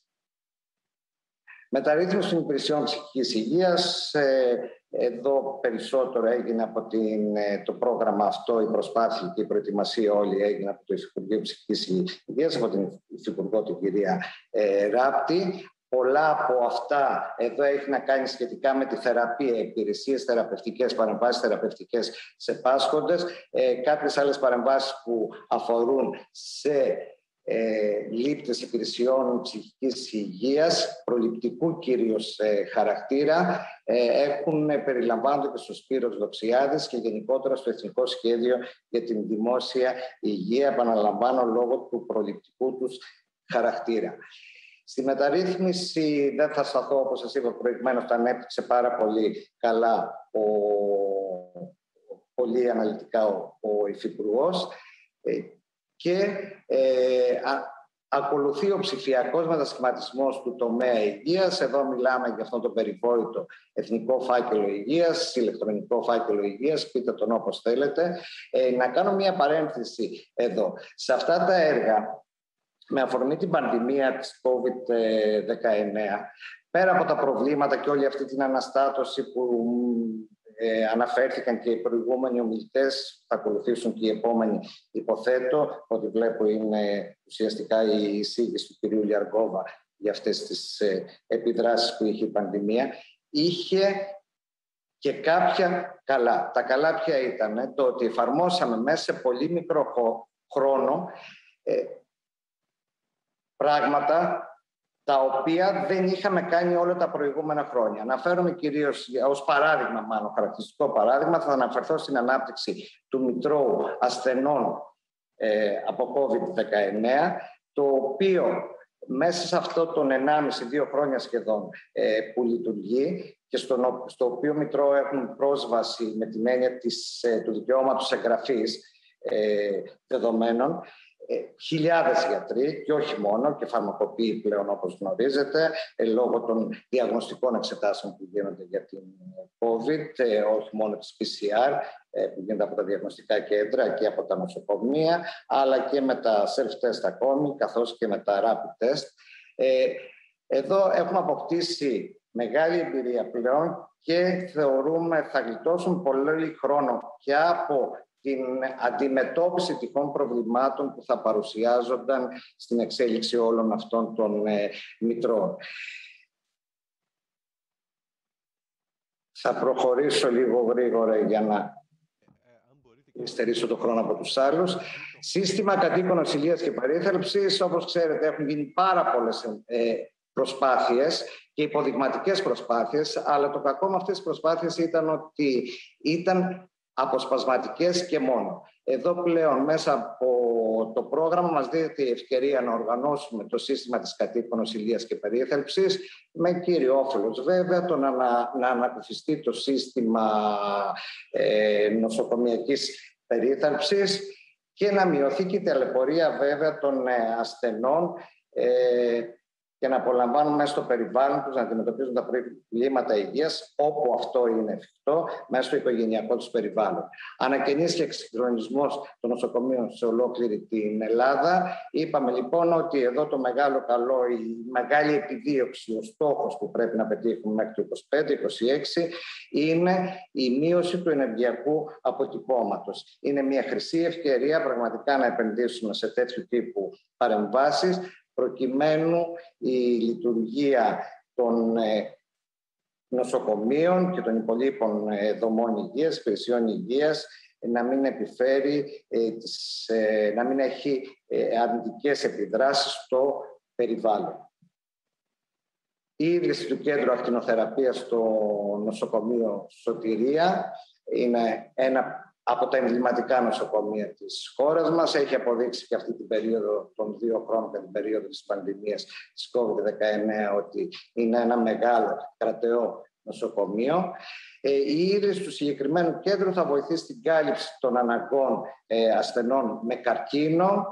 Μεταρρύθμιση των υπηρεσιών ψυχικής υγείας. Εδώ περισσότερο έγινε από την, το πρόγραμμα αυτό, η προσπάθεια και η προετοιμασία όλη έγινε από το Υφυπουργείο Ψυχικής Υγείας, από την Υφυπουργό την κυρία ε, Ράπτη. Πολλά από αυτά εδώ έχει να κάνει σχετικά με τη θεραπεία, υπηρεσίες θεραπευτικές, παρεμβάσεις θεραπευτικές σε πάσχοντες, ε, κάποιες άλλες παρεμβάσεις που αφορούν σε ε, λήπτες υπηρεσιών ψυχικής υγείας, προληπτικού κυρίως ε, χαρακτήρα, ε, έχουν ε, περιλαμβάνονται και στο Σπύρος Δοξιάδης και γενικότερα στο Εθνικό Σχέδιο για την Δημόσια Υγεία, επαναλαμβάνω, λόγω του προληπτικού τους χαρακτήρα. Στη μεταρρύθμιση δεν θα σταθώ, όπως σας είπα προηγουμένως, τα ανέπτυξε πάρα πολύ καλά, ο, πολύ αναλυτικά ο, ο Υφυπουργός ε, και ε, α, ακολουθεί ο ψηφιακός μετασχηματισμός του τομέα υγείας. Εδώ μιλάμε για αυτόν τον περιβόητο εθνικό φάκελο υγείας, ηλεκτρονικό φάκελο υγείας, πείτε τον όπως θέλετε. Ε, να κάνω μια παρένθεση εδώ. Σε αυτά τα έργα, με αφορμή την πανδημία της κόβιντ δεκαεννέα, πέρα από τα προβλήματα και όλη αυτή την αναστάτωση που ε, αναφέρθηκαν και οι προηγούμενοι ομιλητές, θα ακολουθήσουν και οι επόμενοι, υποθέτω, ότι βλέπω είναι ουσιαστικά η εισήγηση του κυρίου Λιαργόβα για αυτές τις ε, επιδράσεις που είχε η πανδημία, είχε και κάποια καλά. Τα καλά ποια ήταν? Το ότι εφαρμόσαμε μέσα σε πολύ μικρό χρόνο ε, πράγματα τα οποία δεν είχαμε κάνει όλα τα προηγούμενα χρόνια. Αναφέρομαι κυρίως ως παράδειγμα, μάλλον χαρακτηριστικό παράδειγμα, θα αναφερθώ στην ανάπτυξη του Μητρώου Ασθενών ε, από κόβιντ δεκαεννέα, το οποίο μέσα σε αυτό τον ενάμιση δύο χρόνια σχεδόν ε, που λειτουργεί και στο, στο οποίο Μητρώο έχουν πρόσβαση με την έννοια της, ε, του δικαιώματος εγγραφής ε, δεδομένων, Ε, χιλιάδες γιατροί και όχι μόνο, και φαρμακοποιοί πλέον όπως γνωρίζετε, ε, λόγω των διαγνωστικών εξετάσεων που γίνονται για την COVID, ε, όχι μόνο της πι σι αρ ε, που γίνεται από τα διαγνωστικά κέντρα και από τα νοσοκομεία, αλλά και με τα self-test ακόμη, καθώς και με τα rapid test. Ε, εδώ έχουμε αποκτήσει μεγάλη εμπειρία πλέον και θεωρούμε θα γλιτώσουν πολύ χρόνο και από την αντιμετώπιση τυχόν προβλημάτων που θα παρουσιάζονταν στην εξέλιξη όλων αυτών των ε, μητρώων. Ε, εδώ έχουμε αποκτήσει μεγάλη εμπειρία πλέον και θεωρούμε θα γλιτώσουν πολύ χρόνο και από την αντιμετώπιση τυχόν προβλημάτων που θα παρουσιάζονταν στην εξέλιξη όλων αυτών των ε, μητρώων. Θα προχωρήσω λίγο γρήγορα για να στερήσω το χρόνο από τους άλλους. Σύστημα κατοίκων νοσηλείας και περίθαλψης. Όπως ξέρετε, έχουν γίνει πάρα πολλές ε, προσπάθειες και υποδειγματικές προσπάθειες, αλλά το κακό με αυτές τις προσπάθειες ήταν ότι ήταν αποσπασματικές και μόνο. Εδώ πλέον μέσα από το πρόγραμμα μας δίνεται η ευκαιρία να οργανώσουμε το σύστημα της κατοίκων νοσηλείας και περίθαλψης, με κύριο όφελος βέβαια το να, να ανακουφιστεί το σύστημα ε, νοσοκομιακής περίθαλψης και να μειωθεί και η ταλαιπωρία βέβαια των ε, ασθενών ε, και να απολαμβάνουν μέσα στο περιβάλλον τους, να αντιμετωπίζουν τα προβλήματα υγείας όπου αυτό είναι εφικτό, μέσα στο οικογενειακό τους περιβάλλον. Ανακαινής και εξυγχρονισμός των νοσοκομείων σε ολόκληρη την Ελλάδα. Είπαμε λοιπόν ότι εδώ το μεγάλο καλό, η μεγάλη επιδίωξη, ο στόχος που πρέπει να πετύχουμε μέχρι το είκοσι πέντε είκοσι έξι είναι η μείωση του ενεργειακού αποτυπώματος. Είναι μια χρυσή ευκαιρία πραγματικά να επενδύσουμε σε τέτοιου τύπου παρεμβάσεις, προκειμένου η λειτουργία των νοσοκομείων και των υπολείπων δομών υγείας, υπηρεσιών υγείας, να μην επιφέρει, να μην έχει αρνητικές επιδράσεις στο περιβάλλον. Η ίδρυση του Κέντρου Ακτινοθεραπείας στο νοσοκομείο Σωτηρία είναι ένα από τα εμβληματικά νοσοκομεία της χώρας μας. Έχει αποδείξει και αυτή την περίοδο των δύο χρόνων, την περίοδο της πανδημίας της κόβιντ δεκαεννέα, ότι είναι ένα μεγάλο κρατεό νοσοκομείο. Η ίδρυση του συγκεκριμένου κέντρου θα βοηθήσει στην κάλυψη των αναγκών ασθενών με καρκίνο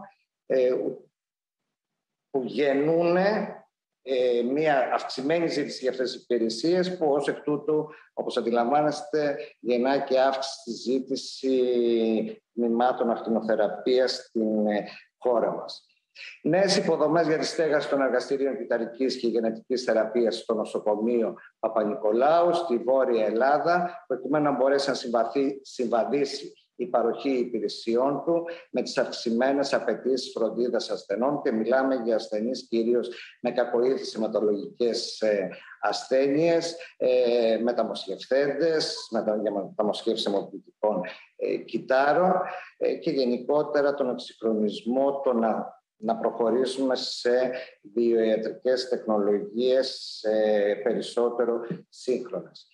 που γεννούν Ε, μια αυξημένη ζήτηση για αυτές τις υπηρεσίες, που ως εκ τούτου, όπως αντιλαμβάνεστε, γεννά και αύξηση στη ζήτηση τμήματων ακτινοθεραπείας στην ε, χώρα μας. Νέες υποδομές για τη στέγαση των εργαστηρίων κυταρικής και γενετικής θεραπείας στο νοσοκομείο Παπα-Νικολάου στη Βόρεια Ελλάδα, προκειμένου να μπορέσει να συμβαθεί, συμβαδίσει η παροχή υπηρεσιών του με τις αυξημένες απαιτήσεις φροντίδας ασθενών, και μιλάμε για ασθενείς κυρίως με κακοήθεις αιματολογικές ασθένειες, μεταμοσχευθέντες, μεταμοσχεύσεις αιμοποιητικών κυτάρων και γενικότερα τον εξυγχρονισμό, το να, να προχωρήσουμε σε βιοιατρικές τεχνολογίες περισσότερο σύγχρονες.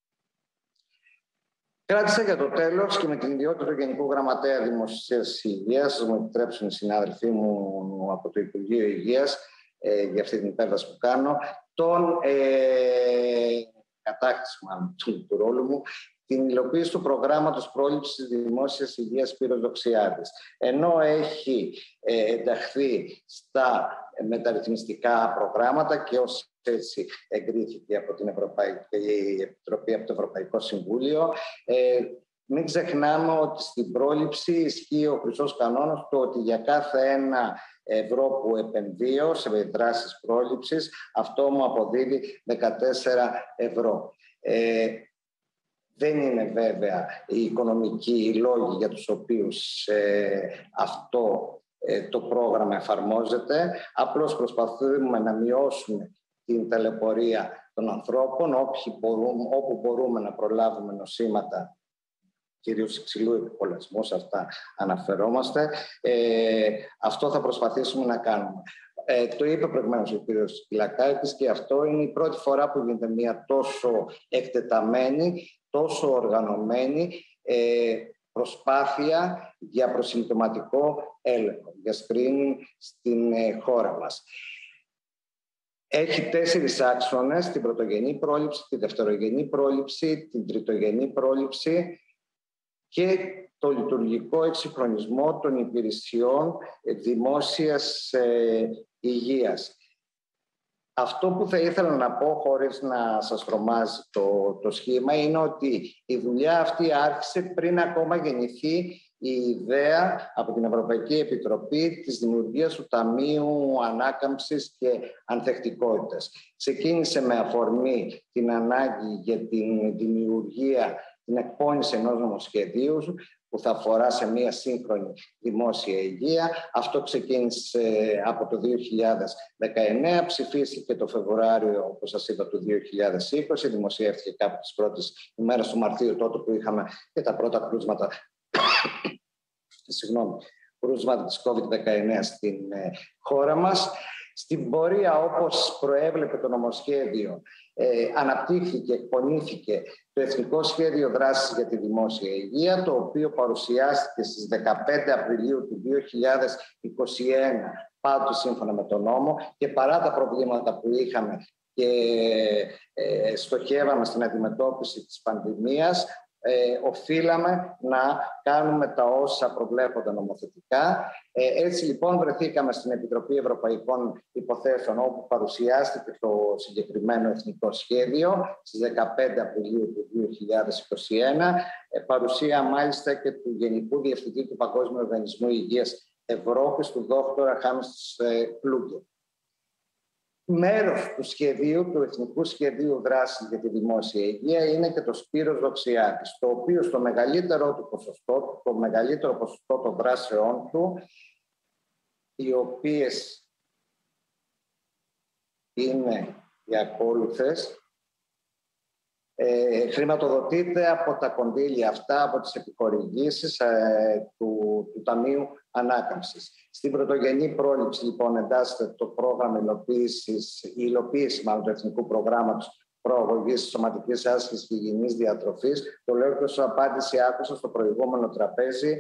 Κράτησα για το τέλος και με την ιδιότητα του Γενικού Γραμματέα Δημοσίας Υγείας, μου επιτρέψουν οι συνάδελφοί μου από το Υπουργείο Υγείας ε, για αυτή την υπέρβαση που κάνω, τον ε, κατάκτηση μάλλον, του, του ρόλου μου, την υλοποίηση του προγράμματος πρόληψης δημόσιας υγείας Σπύρος Δοξιάδης. Ενώ έχει ε, ενταχθεί στα μεταρρυθμιστικά προγράμματα και ως έτσι εγκρίθηκε από την Ευρωπαϊκή Επιτροπή, από το Ευρωπαϊκό Συμβούλιο, ε, μην ξεχνάμε ότι στην πρόληψη ισχύει ο χρυσός κανόνας, το ότι για κάθε ένα ευρώ που επενδύω σε δράσεις πρόληψης, αυτό μου αποδίδει δεκατέσσερα ευρώ. Ε, Δεν είναι βέβαια οι οικονομικοί λόγοι για τους οποίους ε, αυτό ε, το πρόγραμμα εφαρμόζεται. Απλώς προσπαθούμε να μειώσουμε την ταλαιπωρία των ανθρώπων μπορούμε, όπου μπορούμε να προλάβουμε νοσήματα, κυρίως υψηλού επιπολασμού, σε αυτά αναφερόμαστε. Ε, αυτό θα προσπαθήσουμε να κάνουμε. Ε, το είπε προηγουμένως ο κύριος Κυλακάκης, και αυτό είναι η πρώτη φορά που γίνεται μια τόσο εκτεταμένη, τόσο οργανωμένη ε, προσπάθεια για προσυμπτωματικό έλεγχο, για screening στην ε, χώρα μας. Έχει τέσσερις άξονες: την πρωτογενή πρόληψη, τη δευτερογενή πρόληψη, την τριτογενή πρόληψη και το λειτουργικό εξυγχρονισμό των υπηρεσιών δημόσιας ε, υγείας. Αυτό που θα ήθελα να πω, χωρίς να σας τρομάζει το, το σχήμα, είναι ότι η δουλειά αυτή άρχισε πριν ακόμα γεννηθεί η ιδέα από την Ευρωπαϊκή Επιτροπή της δημιουργίας του Ταμείου Ανάκαμψης και Ανθεκτικότητας. Ξεκίνησε με αφορμή την ανάγκη για την δημιουργία, την εκπόνηση ενός νομοσχεδίου που θα αφορά σε μια σύγχρονη δημόσια υγεία. Αυτό ξεκίνησε από το δύο χιλιάδες δεκαεννέα, ψηφίστηκε το Φεβρουάριο, όπως σας είπα, του δύο χιλιάδες είκοσι, δημοσιεύτηκε κάπου τις πρώτες ημέρες του Μαρτίου, τότε που είχαμε και τα πρώτα κρούσματα, συγγνώμη, κρούσματα της κόβιντ δεκαεννέα στην ε, χώρα μας. Στην πορεία, όπως προέβλεπε το νομοσχέδιο, ε, αναπτύχθηκε, εκπονήθηκε το Εθνικό Σχέδιο Δράσης για τη Δημόσια Υγεία, το οποίο παρουσιάστηκε στις δεκαπέντε Απριλίου του δύο χιλιάδες είκοσι ένα, πάντως σύμφωνα με τον νόμο, και παρά τα προβλήματα που είχαμε και ε, στοχεύαμε στην αντιμετώπιση της πανδημίας, Ε, οφείλαμε να κάνουμε τα όσα προβλέπονταν νομοθετικά. Ε, έτσι λοιπόν βρεθήκαμε στην Επιτροπή Ευρωπαϊκών Υποθέσεων, όπου παρουσιάστηκε το συγκεκριμένο εθνικό σχέδιο στις δεκαπέντε Απριλίου του δύο χιλιάδες είκοσι ένα, ε, παρουσία μάλιστα και του Γενικού Διευθυντή του Παγκόσμιου Οργανισμού Υγείας Ευρώπης, του δόκτωρα Χάνς Κλούγκερ. Μέρος του σχεδίου, του Εθνικού Σχεδίου Δράσης για τη Δημόσια Υγεία, είναι και το Σπύρος Δοξιάκης, το οποίο στο μεγαλύτερο του ποσοστό, το μεγαλύτερο ποσοστό των δράσεών του, οι οποίες είναι οι ακόλουθες, Ε, χρηματοδοτείται από τα κονδύλια αυτά, από τις επιχορηγήσεις ε, του, του Ταμείου Ανάκαμψης. Στην πρωτογενή πρόληψη, λοιπόν, εντάσσεται το πρόγραμμα υλοποίησης, η υλοποίηση μάλλον του Εθνικού Προγράμματος Προαγωγής Σωματικής Άσκησης και Υγιεινής Διατροφής. Το λέω και ως απάντηση άκουσα στο προηγούμενο τραπέζι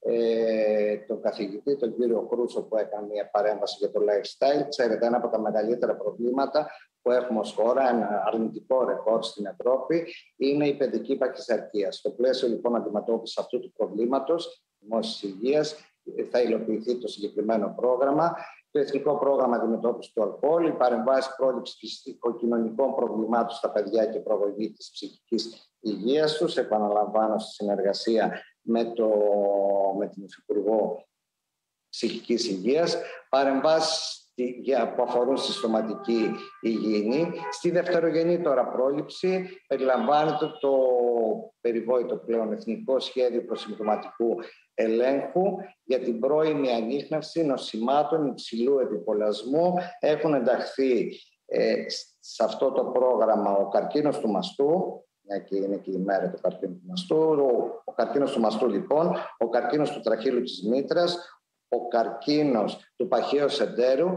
ε, τον καθηγητή, τον κύριο Κρούσο, που έκανε μια παρέμβαση για το lifestyle. Ξέρετε, ένα από τα μεγαλύτερα προβλήματα που έχουμε ως χώρα, ένα αρνητικό ρεκόρ στην Ευρώπη, είναι η παιδική παχυσαρκία. Στο πλαίσιο λοιπόν αντιμετώπισης αυτού του προβλήματος δημόσιας υγείας θα υλοποιηθεί το συγκεκριμένο πρόγραμμα. Το Εθνικό Πρόγραμμα Αντιμετώπισης του Αλκοόλ, η παρεμβάση πρόληψης ψυχοκοινωνικών προβλημάτων στα παιδιά και προβολή της ψυχικής υγείας τους. Επαναλαμβάνω, στη συνεργασία με, το, με την Υφυπουργό Ψυχικής Υγείας. Παρεμβάσεις που αφορούν στη σωματική υγιεινή. Στη δευτερογενή τώρα πρόληψη περιλαμβάνεται το περιβόητο πλέον Εθνικό Σχέδιο Προσυμπτωματικού Ελέγχου για την πρώιμη ανίχνευση νοσημάτων υψηλού επιπολασμού. Έχουν ενταχθεί ε, σε αυτό το πρόγραμμα ο καρκίνος του μαστού, μια και είναι και η μέρα του καρκίνου του μαστού, ο, ο καρκίνος του μαστού λοιπόν, ο καρκίνος του τραχύλου της μήτρας, ο καρκίνος του παχαίου σεντέρου,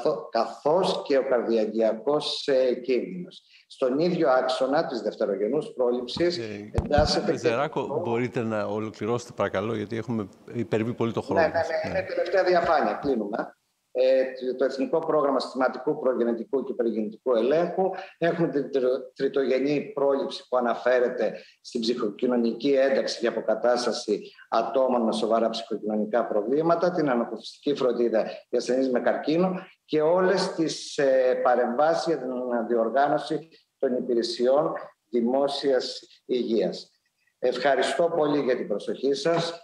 καθώς και ο καρδιαγγειακός ε, κίνδυνος. Στον ίδιο άξονα της δευτερογενούς πρόληψης ε, εντάσσεται... Ζεράκο, και... μπορείτε να ολοκληρώσετε παρακαλώ, γιατί έχουμε υπερβεί πολύ το χρόνο. Ναι, ναι, ναι, είναι τελευταία διαφάνεια, κλείνουμε. Ε, το Εθνικό Πρόγραμμα Συστηματικού Προγεννητικού και Περιγεννητικού Ελέγχου. Έχουμε την τριτογενή πρόληψη που αναφέρεται στην ψυχοκοινωνική ένταξη και αποκατάσταση ατόμων με σοβαρά ψυχοκοινωνικά προβλήματα, την ανακουφιστική φροντίδα για ασθενείς με καρκίνο και όλες τις ε, παρεμβάσεις για την διοργάνωση των υπηρεσιών δημόσιας υγείας. Ευχαριστώ πολύ για την προσοχή σας.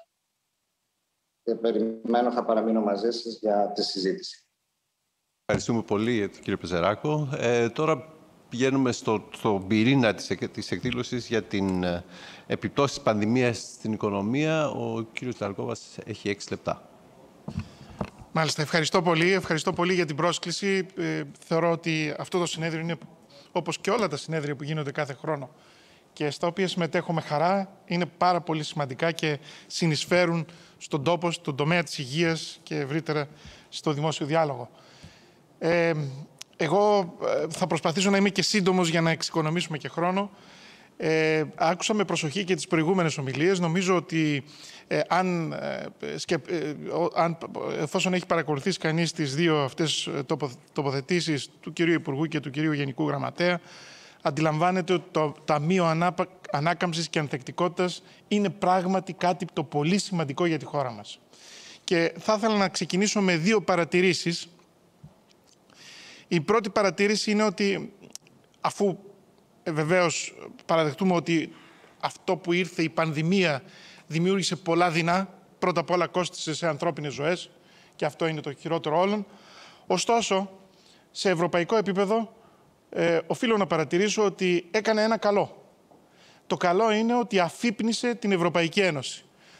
Και περιμένω, θα παραμείνω μαζί σας για τη συζήτηση. Ευχαριστούμε πολύ, κύριε Πεζεράκο. Ε, τώρα πηγαίνουμε στο, στο πυρήνα της, της εκδήλωσης για την ε, επιπτώση της πανδημίας στην οικονομία. Ο κύριος Ταλκόβας έχει έξι λεπτά. Μάλιστα, ευχαριστώ πολύ. Ευχαριστώ πολύ για την πρόσκληση. Ε, θεωρώ ότι αυτό το συνέδριο είναι, όπως και όλα τα συνέδρια που γίνονται κάθε χρόνο και στα οποία συμμετέχω με χαρά, είναι πάρα πολύ σημαντικά και συνεισφέρουν στον τόπο, στον τομέα της υγείας και ευρύτερα στο δημόσιο διάλογο. Ε, εγώ θα προσπαθήσω να είμαι και σύντομος για να εξοικονομήσουμε και χρόνο. Ε, άκουσα με προσοχή και τις προηγούμενες ομιλίες. Νομίζω ότι ε, αν, ε, σκε, ε, αν, εφόσον έχει παρακολουθήσει κανείς τις δύο αυτές τοπο, τοποθετήσεις του κυρίου Υπουργού και του κυρίου Γενικού Γραμματέα, αντιλαμβάνεται ότι το Ταμείο Ανάπα... Ανάκαμψης και Ανθεκτικότητας είναι πράγματι κάτι το πολύ σημαντικό για τη χώρα μας. Και θα ήθελα να ξεκινήσω με δύο παρατηρήσεις. Η πρώτη παρατήρηση είναι ότι αφού ε, βεβαίως παραδεχτούμε ότι αυτό που ήρθε η πανδημία δημιούργησε πολλά δεινά, πρώτα απ' όλα κόστισε σε ανθρώπινες ζωές και αυτό είναι το χειρότερο όλων. Ωστόσο, σε ευρωπαϊκό επίπεδο Ε, οφείλω να παρατηρήσω ότι έκανε ένα καλό. Το καλό είναι ότι αφύπνισε την Ευρωπαϊκή Ένωση.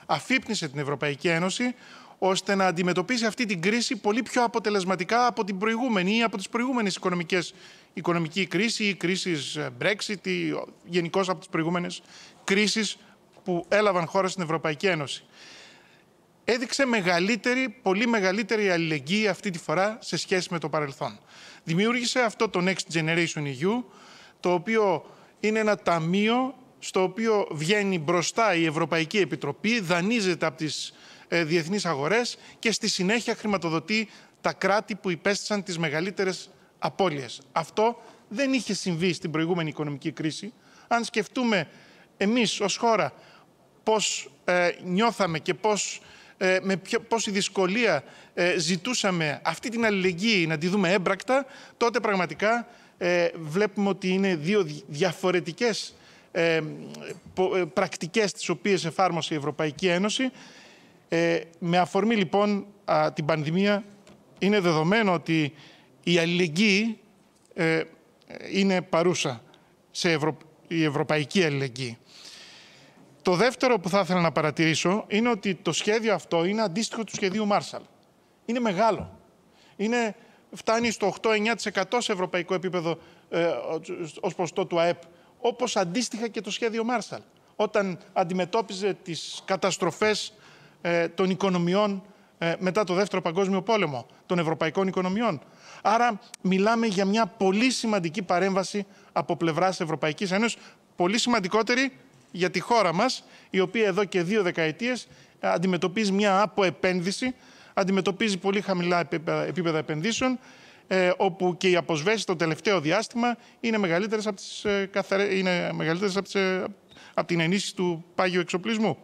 αφύπνισε την Ευρωπαϊκή Ένωση ώστε να αντιμετωπίσει αυτή την κρίση πολύ πιο αποτελεσματικά από την προηγούμενη ή από τις προηγούμενες οικονομικές, οικονομική κρίση ή κρίσεις Brexit ή γενικώς από τις προηγούμενες κρίσεις που έλαβαν χώρα στην Ευρωπαϊκή Ένωση. Έδειξε μεγαλύτερη, πολύ μεγαλύτερη αλληλεγγύη αυτή τη φορά σε σχέση με το παρελθόν. Δημιούργησε αυτό το Next Generation ι γιου, το οποίο είναι ένα ταμείο στο οποίο βγαίνει μπροστά η Ευρωπαϊκή Επιτροπή, δανείζεται από τις ε, διεθνείς αγορές και στη συνέχεια χρηματοδοτεί τα κράτη που υπέστησαν τις μεγαλύτερες απώλειες. Αυτό δεν είχε συμβεί στην προηγούμενη οικονομική κρίση. Αν σκεφτούμε εμείς ως χώρα πώς ε, νιώθαμε και πώς, ε, με ποιο, πόση δυσκολία ε, ζητούσαμε αυτή την αλληλεγγύη να τη δούμε έμπρακτα, τότε πραγματικά ε, βλέπουμε ότι είναι δύο διαφορετικές ε, πο, ε, πρακτικές τις οποίες εφάρμοσε η Ευρωπαϊκή Ένωση. Ε, με αφορμή λοιπόν α, την πανδημία, είναι δεδομένο ότι η αλληλεγγύη ε, είναι παρούσα σε Ευρω... η ευρωπαϊκή αλληλεγγύη. Το δεύτερο που θα ήθελα να παρατηρήσω είναι ότι το σχέδιο αυτό είναι αντίστοιχο του σχεδίου Marshall. Είναι μεγάλο. Είναι, φτάνει στο οκτώ με εννιά τοις εκατό σε ευρωπαϊκό επίπεδο ε, ως ποσοστό του ΑΕΠ, όπως αντίστοιχα και το σχέδιο Marshall, όταν αντιμετώπιζε τις καταστροφές ε, των οικονομιών ε, μετά το Δεύτερο Παγκόσμιο Πόλεμο, των ευρωπαϊκών οικονομιών. Άρα μιλάμε για μια πολύ σημαντική παρέμβαση από πλευράς Ευρωπαϊκής Ένωσης, πολύ σημαντικότερη για τη χώρα μας, η οποία εδώ και δύο δεκαετίες αντιμετωπίζει μια αποεπένδυση, αντιμετωπίζει πολύ χαμηλά επίπεδα επενδύσεων, ε, όπου και οι αποσβέσεις το τελευταίο διάστημα είναι μεγαλύτερες από, τις, ε, καθαρε... είναι μεγαλύτερες από, τις, ε, από την ενίσχυση του πάγιου εξοπλισμού.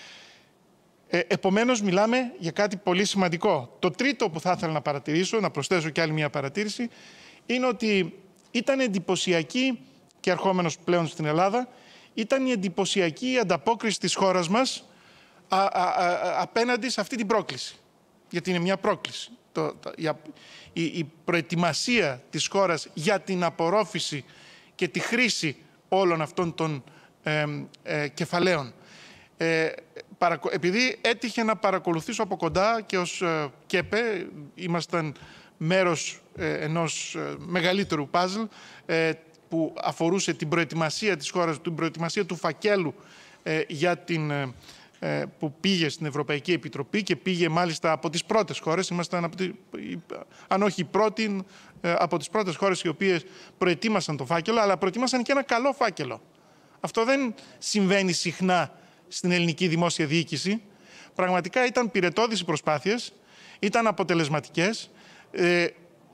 Ε, επομένως, μιλάμε για κάτι πολύ σημαντικό. Το τρίτο που θα ήθελα να παρατηρήσω, να προσθέσω και άλλη μια παρατήρηση, είναι ότι ήταν εντυπωσιακή, και ερχόμενος πλέον στην Ελλάδα, ήταν η εντυπωσιακή ανταπόκριση της χώρας μας α, α, α, απέναντι σε αυτή την πρόκληση. Γιατί είναι μια πρόκληση. Το, το, η, η προετοιμασία της χώρας για την απορρόφηση και τη χρήση όλων αυτών των ε, ε, κεφαλαίων. Ε, παρακο... Επειδή έτυχε να παρακολουθήσω από κοντά και ως ε, ΚΕΠΕ, ήμασταν μέρος ε, ενός ε, μεγαλύτερου παζλ, ε, που αφορούσε την προετοιμασία της χώρας, την προετοιμασία του φακέλου ε, για την, ε, που πήγε στην Ευρωπαϊκή Επιτροπή και πήγε μάλιστα από τις πρώτες χώρες, ήμασταν από τη, αν όχι η πρώτη, ε, από τις πρώτες χώρες οι οποίες προετοίμασαν το φάκελο, αλλά προετοίμασαν και ένα καλό φάκελο. Αυτό δεν συμβαίνει συχνά στην ελληνική δημόσια διοίκηση. Πραγματικά ήταν πυρετώδεις οι προσπάθειες, ήταν αποτελεσματικές, ε,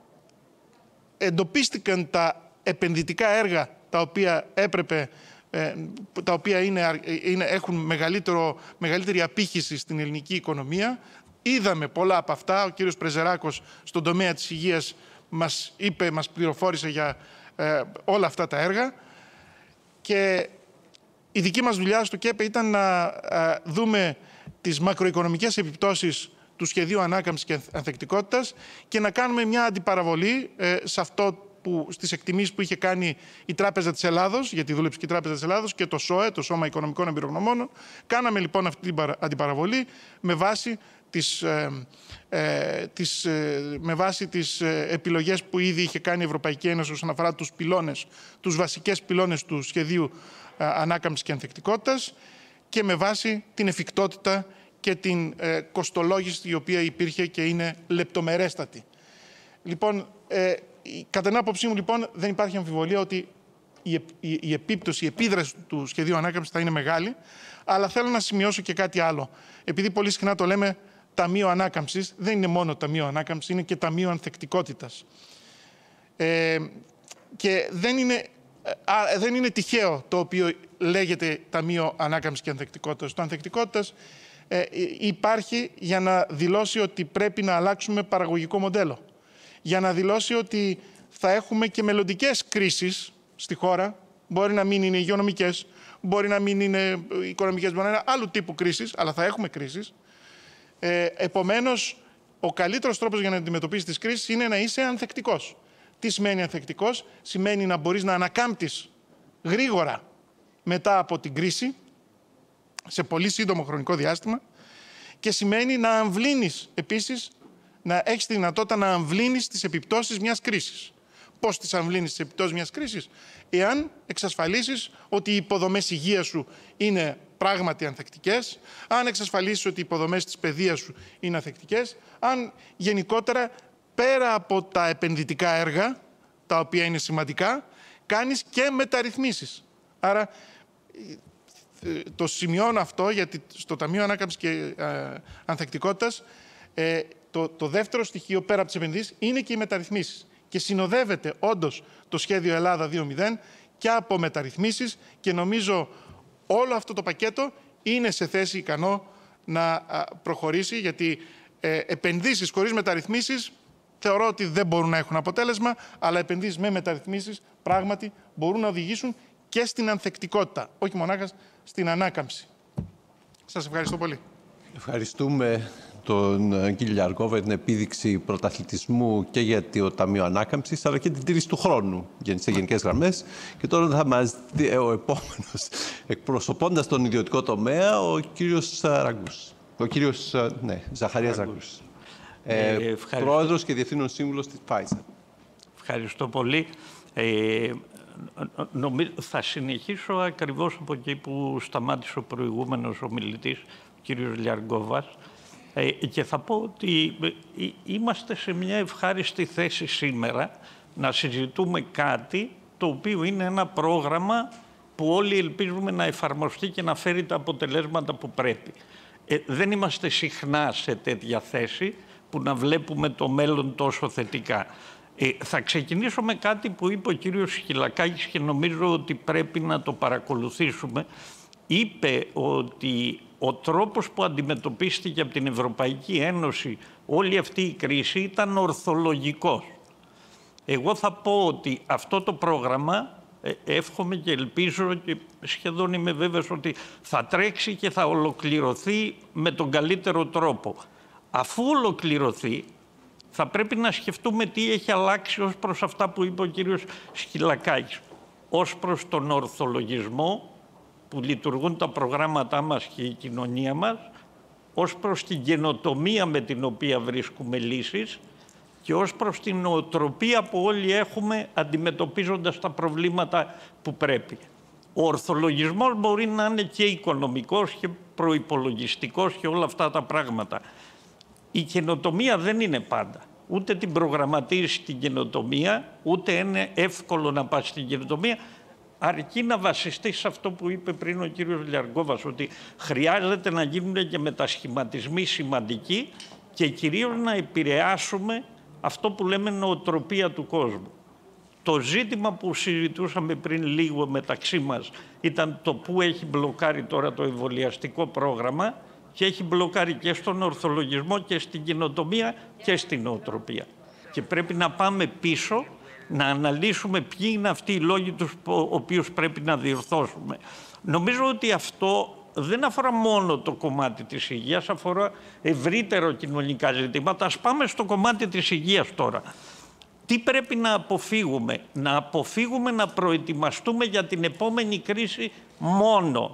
εντοπίστηκαν τα επενδυτικά έργα τα οποία έπρεπε, ε, τα οποία είναι, είναι, έχουν μεγαλύτερο, μεγαλύτερη απήχηση στην ελληνική οικονομία. Είδαμε πολλά από αυτά. Ο κύριος Πρεζεράκος στον τομέα της υγείας μας είπε, μας πληροφόρησε για ε, όλα αυτά τα έργα. Και η δική μας δουλειά στο ΚΕΠΕ ήταν να ε, δούμε τις μακροοικονομικές επιπτώσεις του Σχεδίου Ανάκαμψης και Ανθεκτικότητας και να κάνουμε μια αντιπαραβολή ε, σε αυτό που, στις εκτιμήσεις που είχε κάνει η Τράπεζα της Ελλάδος, γιατί δούλεψε και η Τράπεζα της Ελλάδος και το ΣΟΕ, το Σώμα Οικονομικών Εμπειρογνωμόνων. Κάναμε λοιπόν αυτή την αντιπαραβολή με βάση τις, ε, ε, τις, ε, με βάση τις ε, επιλογές που ήδη είχε κάνει η Ευρωπαϊκή Ένωση όσον αφορά τους πυλώνες, τους βασικές πυλώνες του Σχεδίου ε, Ανάκαμψης και Ανθεκτικότητας και με βάση την εφικτότητα και την ε, κοστολόγηση η οποία υπήρχε και είναι λεπτομερέστατη. Λοιπόν, ε, κατά την άποψή μου, λοιπόν, δεν υπάρχει αμφιβολία ότι η, η, η επίπτωση, η επίδραση του Σχεδίου Ανάκαμψης θα είναι μεγάλη, αλλά θέλω να σημειώσω και κάτι άλλο. Επειδή πολύ συχνά το λέμε Ταμείο Ανάκαμψης, δεν είναι μόνο Ταμείο Ανάκαμψης, είναι και Ταμείο Ανθεκτικότητας. Ε, και δεν είναι, α, δεν είναι τυχαίο το οποίο λέγεται Ταμείο Ανάκαμψης και Ανθεκτικότητας. Το Ανθεκτικότητας ε, υπάρχει για να δηλώσει ότι πρέπει να αλλάξουμε παραγωγικό μοντέλο. Για να δηλώσει ότι θα έχουμε και μελλοντικές κρίσεις στη χώρα. Μπορεί να μην είναι υγειονομικές, μπορεί να μην είναι οικονομικές, μπορεί να είναι άλλου τύπου κρίσεις, αλλά θα έχουμε κρίσεις. Ε, επομένως, ο καλύτερος τρόπος για να αντιμετωπίσεις τις κρίσεις είναι να είσαι ανθεκτικός. Τι σημαίνει ανθεκτικός? Σημαίνει να μπορείς να ανακάμπτεις γρήγορα μετά από την κρίση σε πολύ σύντομο χρονικό διάστημα και σημαίνει να αμβλύνεις επίσης, να έχεις τη δυνατότητα να αμβλύνεις τις επιπτώσεις μιας κρίσης. Πώς τις αμβλύνεις τις επιπτώσεις μιας κρίσης? Εάν εξασφαλίσεις ότι οι υποδομές υγείας σου είναι πράγματι ανθεκτικές, αν εξασφαλίσεις ότι οι υποδομές της παιδείας σου είναι ανθεκτικές, αν γενικότερα πέρα από τα επενδυτικά έργα, τα οποία είναι σημαντικά, κάνεις και μεταρρυθμίσεις. Άρα το σημειώνω αυτό, γιατί στο Ταμείο Ανάκαμψης και ε, Ανθεκτικότητας ε, το, το δεύτερο στοιχείο πέρα από τις επενδύσεις είναι και οι μεταρρυθμίσεις. Και συνοδεύεται όντως το σχέδιο Ελλάδα δύο μηδέν και από μεταρρυθμίσεις και νομίζω όλο αυτό το πακέτο είναι σε θέση ικανό να προχωρήσει, γιατί ε, επενδύσεις χωρίς μεταρρυθμίσεις θεωρώ ότι δεν μπορούν να έχουν αποτέλεσμα, αλλά επενδύσεις με μεταρρυθμίσεις πράγματι μπορούν να οδηγήσουν και στην ανθεκτικότητα, όχι μονάχα στην ανάκαμψη. Σας ευχαριστώ πολύ. Ευχαριστούμε τον κύριο Λιαργκόβα για την επίδειξη πρωταθλητισμού και για το Ταμείο Ανάκαμψης, αλλά και την τήρηση του χρόνου σε γενικές γραμμές. Και τώρα θα μας δει ο επόμενος, εκπροσωπώντας τον ιδιωτικό τομέα, ο κύριος Ραγκούς. Ο κύριος, ναι, Ζαχαρίας Ραγκούς. Ε, ε, πρόεδρος και διευθύνων σύμβουλος της Pfizer. Ευχαριστώ πολύ. Ε, νομίζω, θα συνεχίσω ακριβώς από εκεί που σταμάτησε ο προηγούμενος ομιλητής, ο κύριος Λιαργκόβας, ε, και θα πω ότι είμαστε σε μια ευχάριστη θέση σήμερα να συζητούμε κάτι το οποίο είναι ένα πρόγραμμα που όλοι ελπίζουμε να εφαρμοστεί και να φέρει τα αποτελέσματα που πρέπει. Ε, δεν είμαστε συχνά σε τέτοια θέση που να βλέπουμε το μέλλον τόσο θετικά. Ε, θα ξεκινήσω με κάτι που είπε ο κύριος Σκυλακάκης και νομίζω ότι πρέπει να το παρακολουθήσουμε. Είπε ότι ο τρόπος που αντιμετωπίστηκε από την Ευρωπαϊκή Ένωση όλη αυτή η κρίση ήταν ορθολογικός. Εγώ θα πω ότι αυτό το πρόγραμμα ε, εύχομαι και ελπίζω και σχεδόν είμαι βέβαιος ότι θα τρέξει και θα ολοκληρωθεί με τον καλύτερο τρόπο. Αφού ολοκληρωθεί, θα πρέπει να σκεφτούμε τι έχει αλλάξει ως προς αυτά που είπε ο κύριος Σκυλακάκης. Ως προς τον ορθολογισμό που λειτουργούν τα προγράμματά μας και η κοινωνία μας, ως προς την καινοτομία με την οποία βρίσκουμε λύσεις και ως προς την νοοτροπία που όλοι έχουμε αντιμετωπίζοντας τα προβλήματα που πρέπει. Ο ορθολογισμός μπορεί να είναι και οικονομικός και προϋπολογιστικός και όλα αυτά τα πράγματα. Η καινοτομία δεν είναι πάντα. Ούτε την προγραμματίζεις την καινοτομία, ούτε είναι εύκολο να πας στην καινοτομία, αρκεί να βασιστείς σε αυτό που είπε πριν ο κύριος Λιαργκόβας, ότι χρειάζεται να γίνουν και μετασχηματισμοί σημαντικοί και κυρίως να επηρεάσουμε αυτό που λέμε νοοτροπία του κόσμου. Το ζήτημα που συζητούσαμε πριν λίγο μεταξύ μας ήταν το που έχει μπλοκάρει τώρα το εμβολιαστικό πρόγραμμα και έχει μπλοκάρει και στον ορθολογισμό και στην καινοτομία και στην νοοτροπία. Και πρέπει να πάμε πίσω, να αναλύσουμε ποιοι είναι αυτοί οι λόγοι τους οποίους πρέπει να διορθώσουμε. Νομίζω ότι αυτό δεν αφορά μόνο το κομμάτι της υγείας, αφορά ευρύτερο κοινωνικά ζητήματα. Ας πάμε στο κομμάτι της υγείας τώρα. Τι πρέπει να αποφύγουμε? Να αποφύγουμε να προετοιμαστούμε για την επόμενη κρίση μόνο.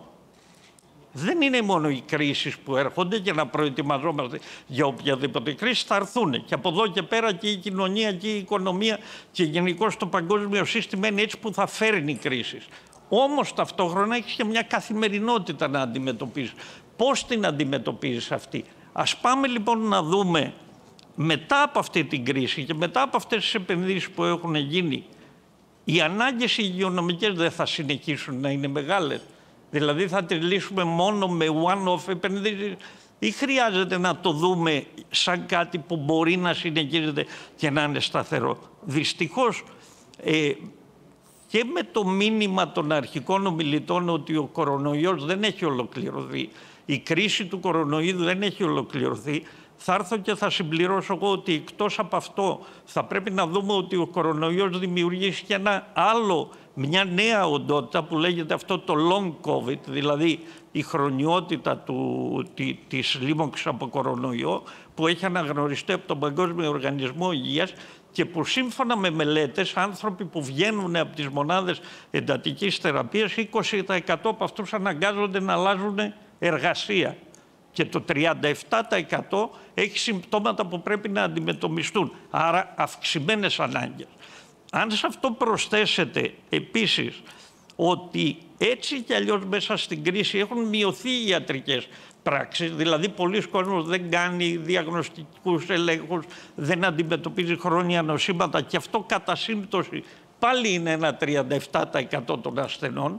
Δεν είναι μόνο οι κρίσεις που έρχονται και να προετοιμαζόμαστε για οποιαδήποτε κρίση, θα έρθουν. Και από εδώ και πέρα και η κοινωνία και η οικονομία και γενικώς το παγκόσμιο σύστημα είναι έτσι που θα φέρνει κρίσεις. Όμως ταυτόχρονα έχεις και μια καθημερινότητα να αντιμετωπίσεις. Πώς την αντιμετωπίζεις αυτή? Ας πάμε λοιπόν να δούμε μετά από αυτή την κρίση και μετά από αυτές τις επενδύσεις που έχουν γίνει, οι ανάγκες υγειονομικές δεν θα συνεχίσουν να είναι μεγάλες? Δηλαδή θα τις λύσουμε μόνο με one-off επενδύσεις ή χρειάζεται να το δούμε σαν κάτι που μπορεί να συνεχίζεται και να είναι σταθερό? Δυστυχώς ε, και με το μήνυμα των αρχικών ομιλητών ότι ο κορονοϊός δεν έχει ολοκληρωθεί, η κρίση του κορονοϊού δεν έχει ολοκληρωθεί, θα έρθω και θα συμπληρώσω εγώ ότι εκτός από αυτό θα πρέπει να δούμε ότι ο κορονοϊός δημιουργήσει και ένα άλλο, μια νέα οντότητα που λέγεται αυτό το long COVID, δηλαδή η χρονιότητα του, τη, της λίμωξης από κορονοϊό που έχει αναγνωριστεί από τον Παγκόσμιο Οργανισμό Υγείας και που σύμφωνα με μελέτες άνθρωποι που βγαίνουν από τις μονάδες εντατικής θεραπείας, είκοσι τοις εκατό από αυτούς αναγκάζονται να αλλάζουν εργασία. Και το τριάντα επτά τοις εκατό έχει συμπτώματα που πρέπει να αντιμετωπιστούν. Άρα αυξημένες ανάγκες. Αν σε αυτό προσθέσετε επίσης ότι έτσι κι αλλιώς μέσα στην κρίση έχουν μειωθεί οι ιατρικές πράξεις, δηλαδή πολλοί κόσμος δεν κάνει διαγνωστικούς ελέγχους, δεν αντιμετωπίζει χρόνια νοσήματα και αυτό κατά σύμπτωση πάλι είναι ένα τριάντα επτά τοις εκατό των ασθενών.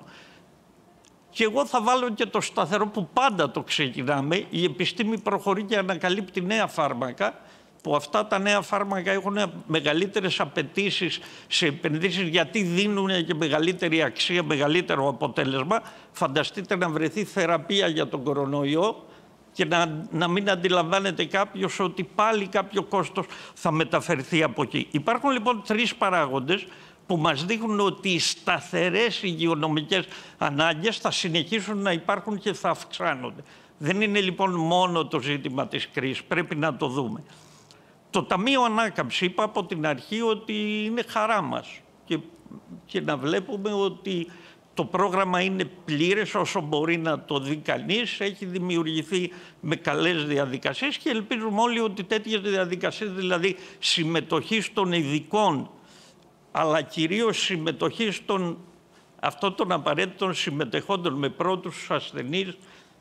Και εγώ θα βάλω και το σταθερό που πάντα το ξεκινάμε. Η επιστήμη προχωρεί και ανακαλύπτει νέα φάρμακα, που αυτά τα νέα φάρμακα έχουν μεγαλύτερες απαιτήσεις σε επενδύσεις, γιατί δίνουν και μεγαλύτερη αξία, μεγαλύτερο αποτέλεσμα. Φανταστείτε να βρεθεί θεραπεία για τον κορονοϊό και να, να μην αντιλαμβάνεται κάποιος ότι πάλι κάποιο κόστος θα μεταφερθεί από εκεί. Υπάρχουν λοιπόν τρεις παράγοντες που μας δείχνουν ότι οι σταθερές υγειονομικές ανάγκες θα συνεχίσουν να υπάρχουν και θα αυξάνονται. Δεν είναι λοιπόν μόνο το ζήτημα της κρίσης, πρέπει να το δούμε. Το Ταμείο Ανάκαμψη, είπα από την αρχή ότι είναι χαρά μας και, και να βλέπουμε ότι το πρόγραμμα είναι πλήρες όσο μπορεί να το δει κανείς, έχει δημιουργηθεί με καλές διαδικασίες και ελπίζουμε όλοι ότι τέτοιες διαδικασίες, δηλαδή συμμετοχή των ειδικών, αλλά κυρίως συμμετοχή των αυτών των απαραίτητων συμμετεχόντων με πρώτους ασθενείς,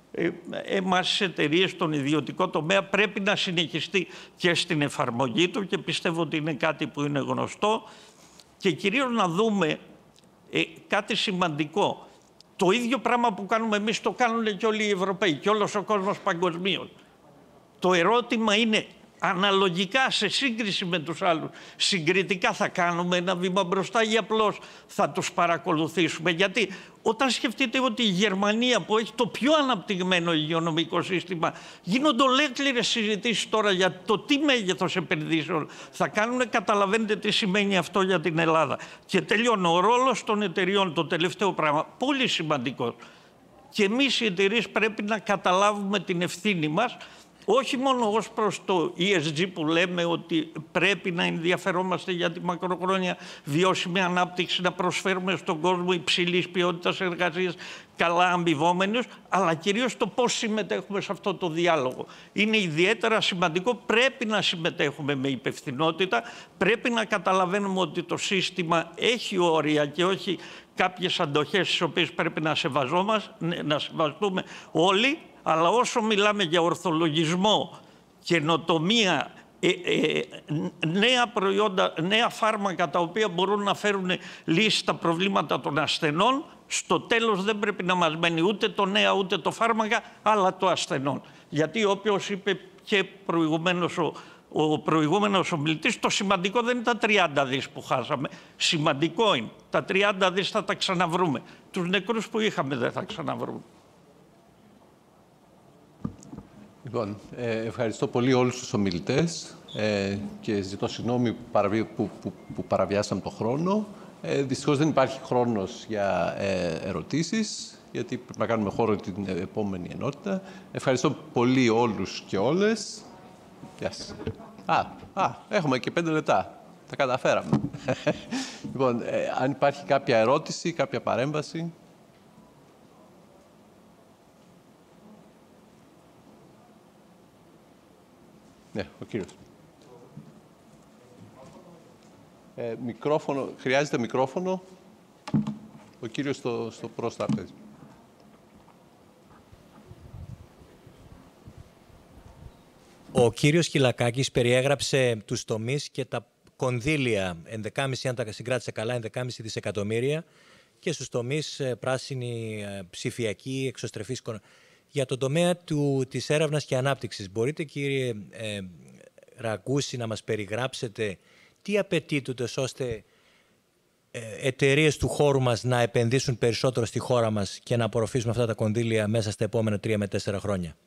εμάς τις εταιρείες στον ιδιωτικό τομέα, πρέπει να συνεχιστεί και στην εφαρμογή του και πιστεύω ότι είναι κάτι που είναι γνωστό και κυρίως να δούμε ε, κάτι σημαντικό. Το ίδιο πράγμα που κάνουμε εμείς το κάνουν και όλοι οι Ευρωπαίοι και όλος ο κόσμος παγκοσμίως. Το ερώτημα είναι, αναλογικά σε σύγκριση με τους άλλους, συγκριτικά θα κάνουμε ένα βήμα μπροστά ή απλώς θα τους παρακολουθήσουμε? Γιατί όταν σκεφτείτε ότι η Γερμανία που έχει το πιο αναπτυγμένο υγειονομικό σύστημα, γίνονται ολέκληρες συζητήσεις τώρα για το τι μέγεθος επενδύσεων θα κάνουν, καταλαβαίνετε τι σημαίνει αυτό για την Ελλάδα. Και τελειώνω, ο ρόλος των εταιριών, το τελευταίο πράγμα, πολύ σημαντικός. Και εμείς οι εταιρείες πρέπει να καταλάβουμε την ευθύνη μας, όχι μόνο ως προς το ι ες τζι που λέμε ότι πρέπει να ενδιαφερόμαστε για τη μακροχρόνια βιώσιμη ανάπτυξη, να προσφέρουμε στον κόσμο υψηλής ποιότητας εργασίας, καλά αμοιβόμενους, αλλά κυρίως το πώς συμμετέχουμε σε αυτό το διάλογο. Είναι ιδιαίτερα σημαντικό, πρέπει να συμμετέχουμε με υπευθυνότητα, πρέπει να καταλαβαίνουμε ότι το σύστημα έχει όρια και όχι κάποιες αντοχές τις οποίες πρέπει να σεβαζόμαστε, να σεβαστούμε όλοι. Αλλά όσο μιλάμε για ορθολογισμό, καινοτομία, ε, ε, νέα προϊόντα, νέα φάρμακα τα οποία μπορούν να φέρουν λύση στα προβλήματα των ασθενών, στο τέλος δεν πρέπει να μας μένει ούτε το νέα ούτε το φάρμακα, αλλά το ασθενών. Γιατί όπως είπε και προηγουμένως ο, ο προηγούμενος ομιλητής, το σημαντικό δεν είναι τα τριάντα δις που χάσαμε. Σημαντικό είναι. Τα τριάντα δις θα τα ξαναβρούμε. Τους νεκρούς που είχαμε δεν θα ξαναβρούμε. Λοιπόν, ε, ευχαριστώ πολύ όλους τους ομιλητές ε, και ζητώ συγγνώμη που, παραβι... που, που, που παραβιάσαμε το χρόνο. Ε, δυστυχώς δεν υπάρχει χρόνος για ε, ερωτήσεις, γιατί πρέπει να κάνουμε χώρο την επόμενη ενότητα. Ευχαριστώ πολύ όλους και όλες. Γεια σας. Α, α, έχουμε και πέντε λεπτά. Τα καταφέραμε. Λοιπόν, ε, αν υπάρχει κάποια ερώτηση, κάποια παρέμβαση. Ναι, ο κύριος. Ε, μικρόφωνο, χρειάζεται μικρόφωνο. Ο κύριος στο, στο προστραπέζι. Ο κύριος Χιλακάκης περιέγραψε τους τομείς και τα κονδύλια, ενδεκάμισι, αν τα συγκράτησε καλά, ενδεκάμισι δισεκατομμύρια, και στους τομείς πράσινη, ψηφιακή, εξωστρεφής. Για τον τομέα του, της έρευνας και ανάπτυξης, μπορείτε, κύριε ε, Ραγκούση, να μας περιγράψετε τι απαιτείται ώστε ε, εταιρείες του χώρου μας να επενδύσουν περισσότερο στη χώρα μας και να απορροφήσουμε αυτά τα κονδύλια μέσα στα επόμενα τρία με τέσσερα χρόνια?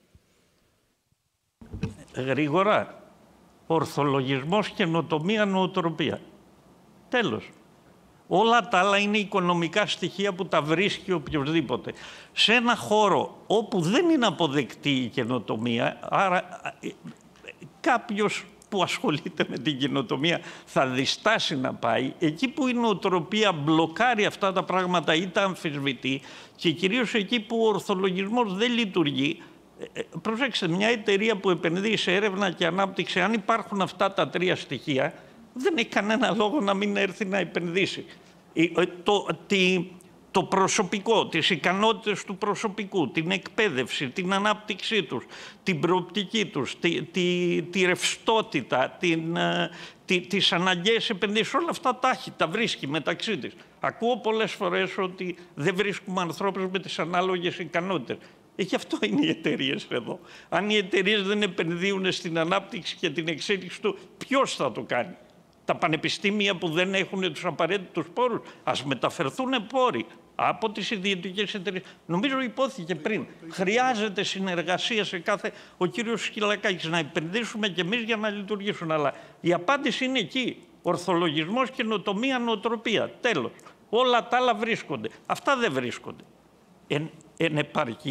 Γρήγορα, ορθολογισμός, καινοτομία, νοοτροπία. Τέλος. Όλα τα άλλα είναι οικονομικά στοιχεία που τα βρίσκει οποιοδήποτε. Σε ένα χώρο όπου δεν είναι αποδεκτή η καινοτομία, άρα κάποιος που ασχολείται με την καινοτομία θα διστάσει να πάει, εκεί που η νοοτροπία μπλοκάρει αυτά τα πράγματα ή τα αμφισβητεί και κυρίως εκεί που ο ορθολογισμός δεν λειτουργεί. Προσέξτε, μια εταιρεία που επενδύει σε έρευνα και ανάπτυξη, αν υπάρχουν αυτά τα τρία στοιχεία, δεν έχει κανένα λόγο να μην έρθει να επενδύσει. Το, τη, το προσωπικό, τις ικανότητες του προσωπικού, την εκπαίδευση, την ανάπτυξή τους, την προοπτική τους, τη, τη, τη ρευστότητα, την, τη, τις αναγκαίες επενδύσεις, όλα αυτά τα έχει, τα βρίσκει μεταξύ της. Ακούω πολλές φορές ότι δεν βρίσκουμε ανθρώπους με τις ανάλογες ικανότητες. Ε, γι' αυτό είναι οι εταιρείες εδώ. Αν οι εταιρείες δεν επενδύουν στην ανάπτυξη και την εξέλιξη του, ποιος θα το κάνει? Τα πανεπιστήμια που δεν έχουν τους απαραίτητους πόρους, ας μεταφερθούν πόροι από τις ιδιωτικές εταιρείες. Νομίζω υπόθηκε πριν. Χρειάζεται συνεργασία σε κάθε... Ο κύριος Σκυλακάκης, να επενδύσουμε κι εμείς για να λειτουργήσουν. Αλλά η απάντηση είναι εκεί. Ορθολογισμός, καινοτομία, νοοτροπία. Τέλος. Όλα τα άλλα βρίσκονται. Αυτά δεν βρίσκονται. Εν, εν επαρκή.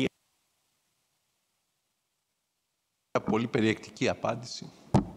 Πολύ περιεκτική απάντηση.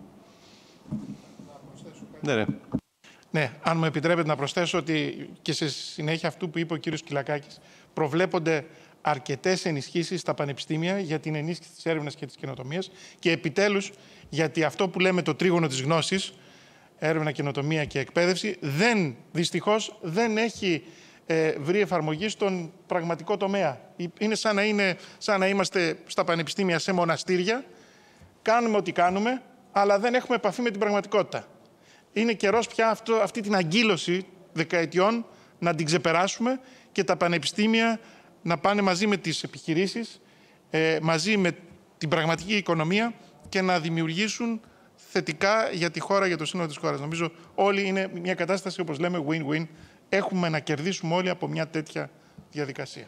Ναι, ναι. Ναι, αν μου επιτρέπετε να προσθέσω ότι και σε συνέχεια αυτού που είπε ο κύριος Κυλακάκης, προβλέπονται αρκετές ενισχύσεις στα πανεπιστήμια για την ενίσχυση της έρευνας και της καινοτομίας και επιτέλους γιατί αυτό που λέμε το τρίγωνο της γνώσης, έρευνα, καινοτομία και εκπαίδευση, δεν, δυστυχώς δεν έχει ε, βρει εφαρμογή στον πραγματικό τομέα. Είναι σαν να, είναι σαν να είμαστε στα πανεπιστήμια σε μοναστήρια, κάνουμε ό,τι κάνουμε, αλλά δεν έχουμε επαφή με την πραγματικότητα. Είναι καιρός πια αυτό, αυτή την αγκύλωση δεκαετιών να την ξεπεράσουμε και τα πανεπιστήμια να πάνε μαζί με τις επιχειρήσεις, ε, μαζί με την πραγματική οικονομία και να δημιουργήσουν θετικά για τη χώρα, για το σύνολο της χώρας. Νομίζω όλοι είναι μια κατάσταση, όπως λέμε, win-win. Έχουμε να κερδίσουμε όλοι από μια τέτοια διαδικασία.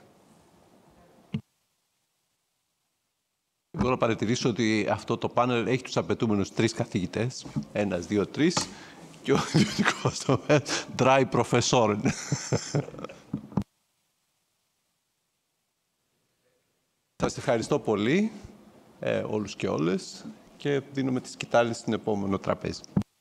Μπορώ να παρατηρήσω ότι αυτό το πάνελ έχει τους απαιτούμενους τρεις καθηγητές. Ένας, δύο, τρεις. Και ο ιδιωτικός τομέας, dry professor. Σας ευχαριστώ πολύ, ε, όλους και όλες, και δίνουμε τη σκητάλη στην επόμενο τραπέζι.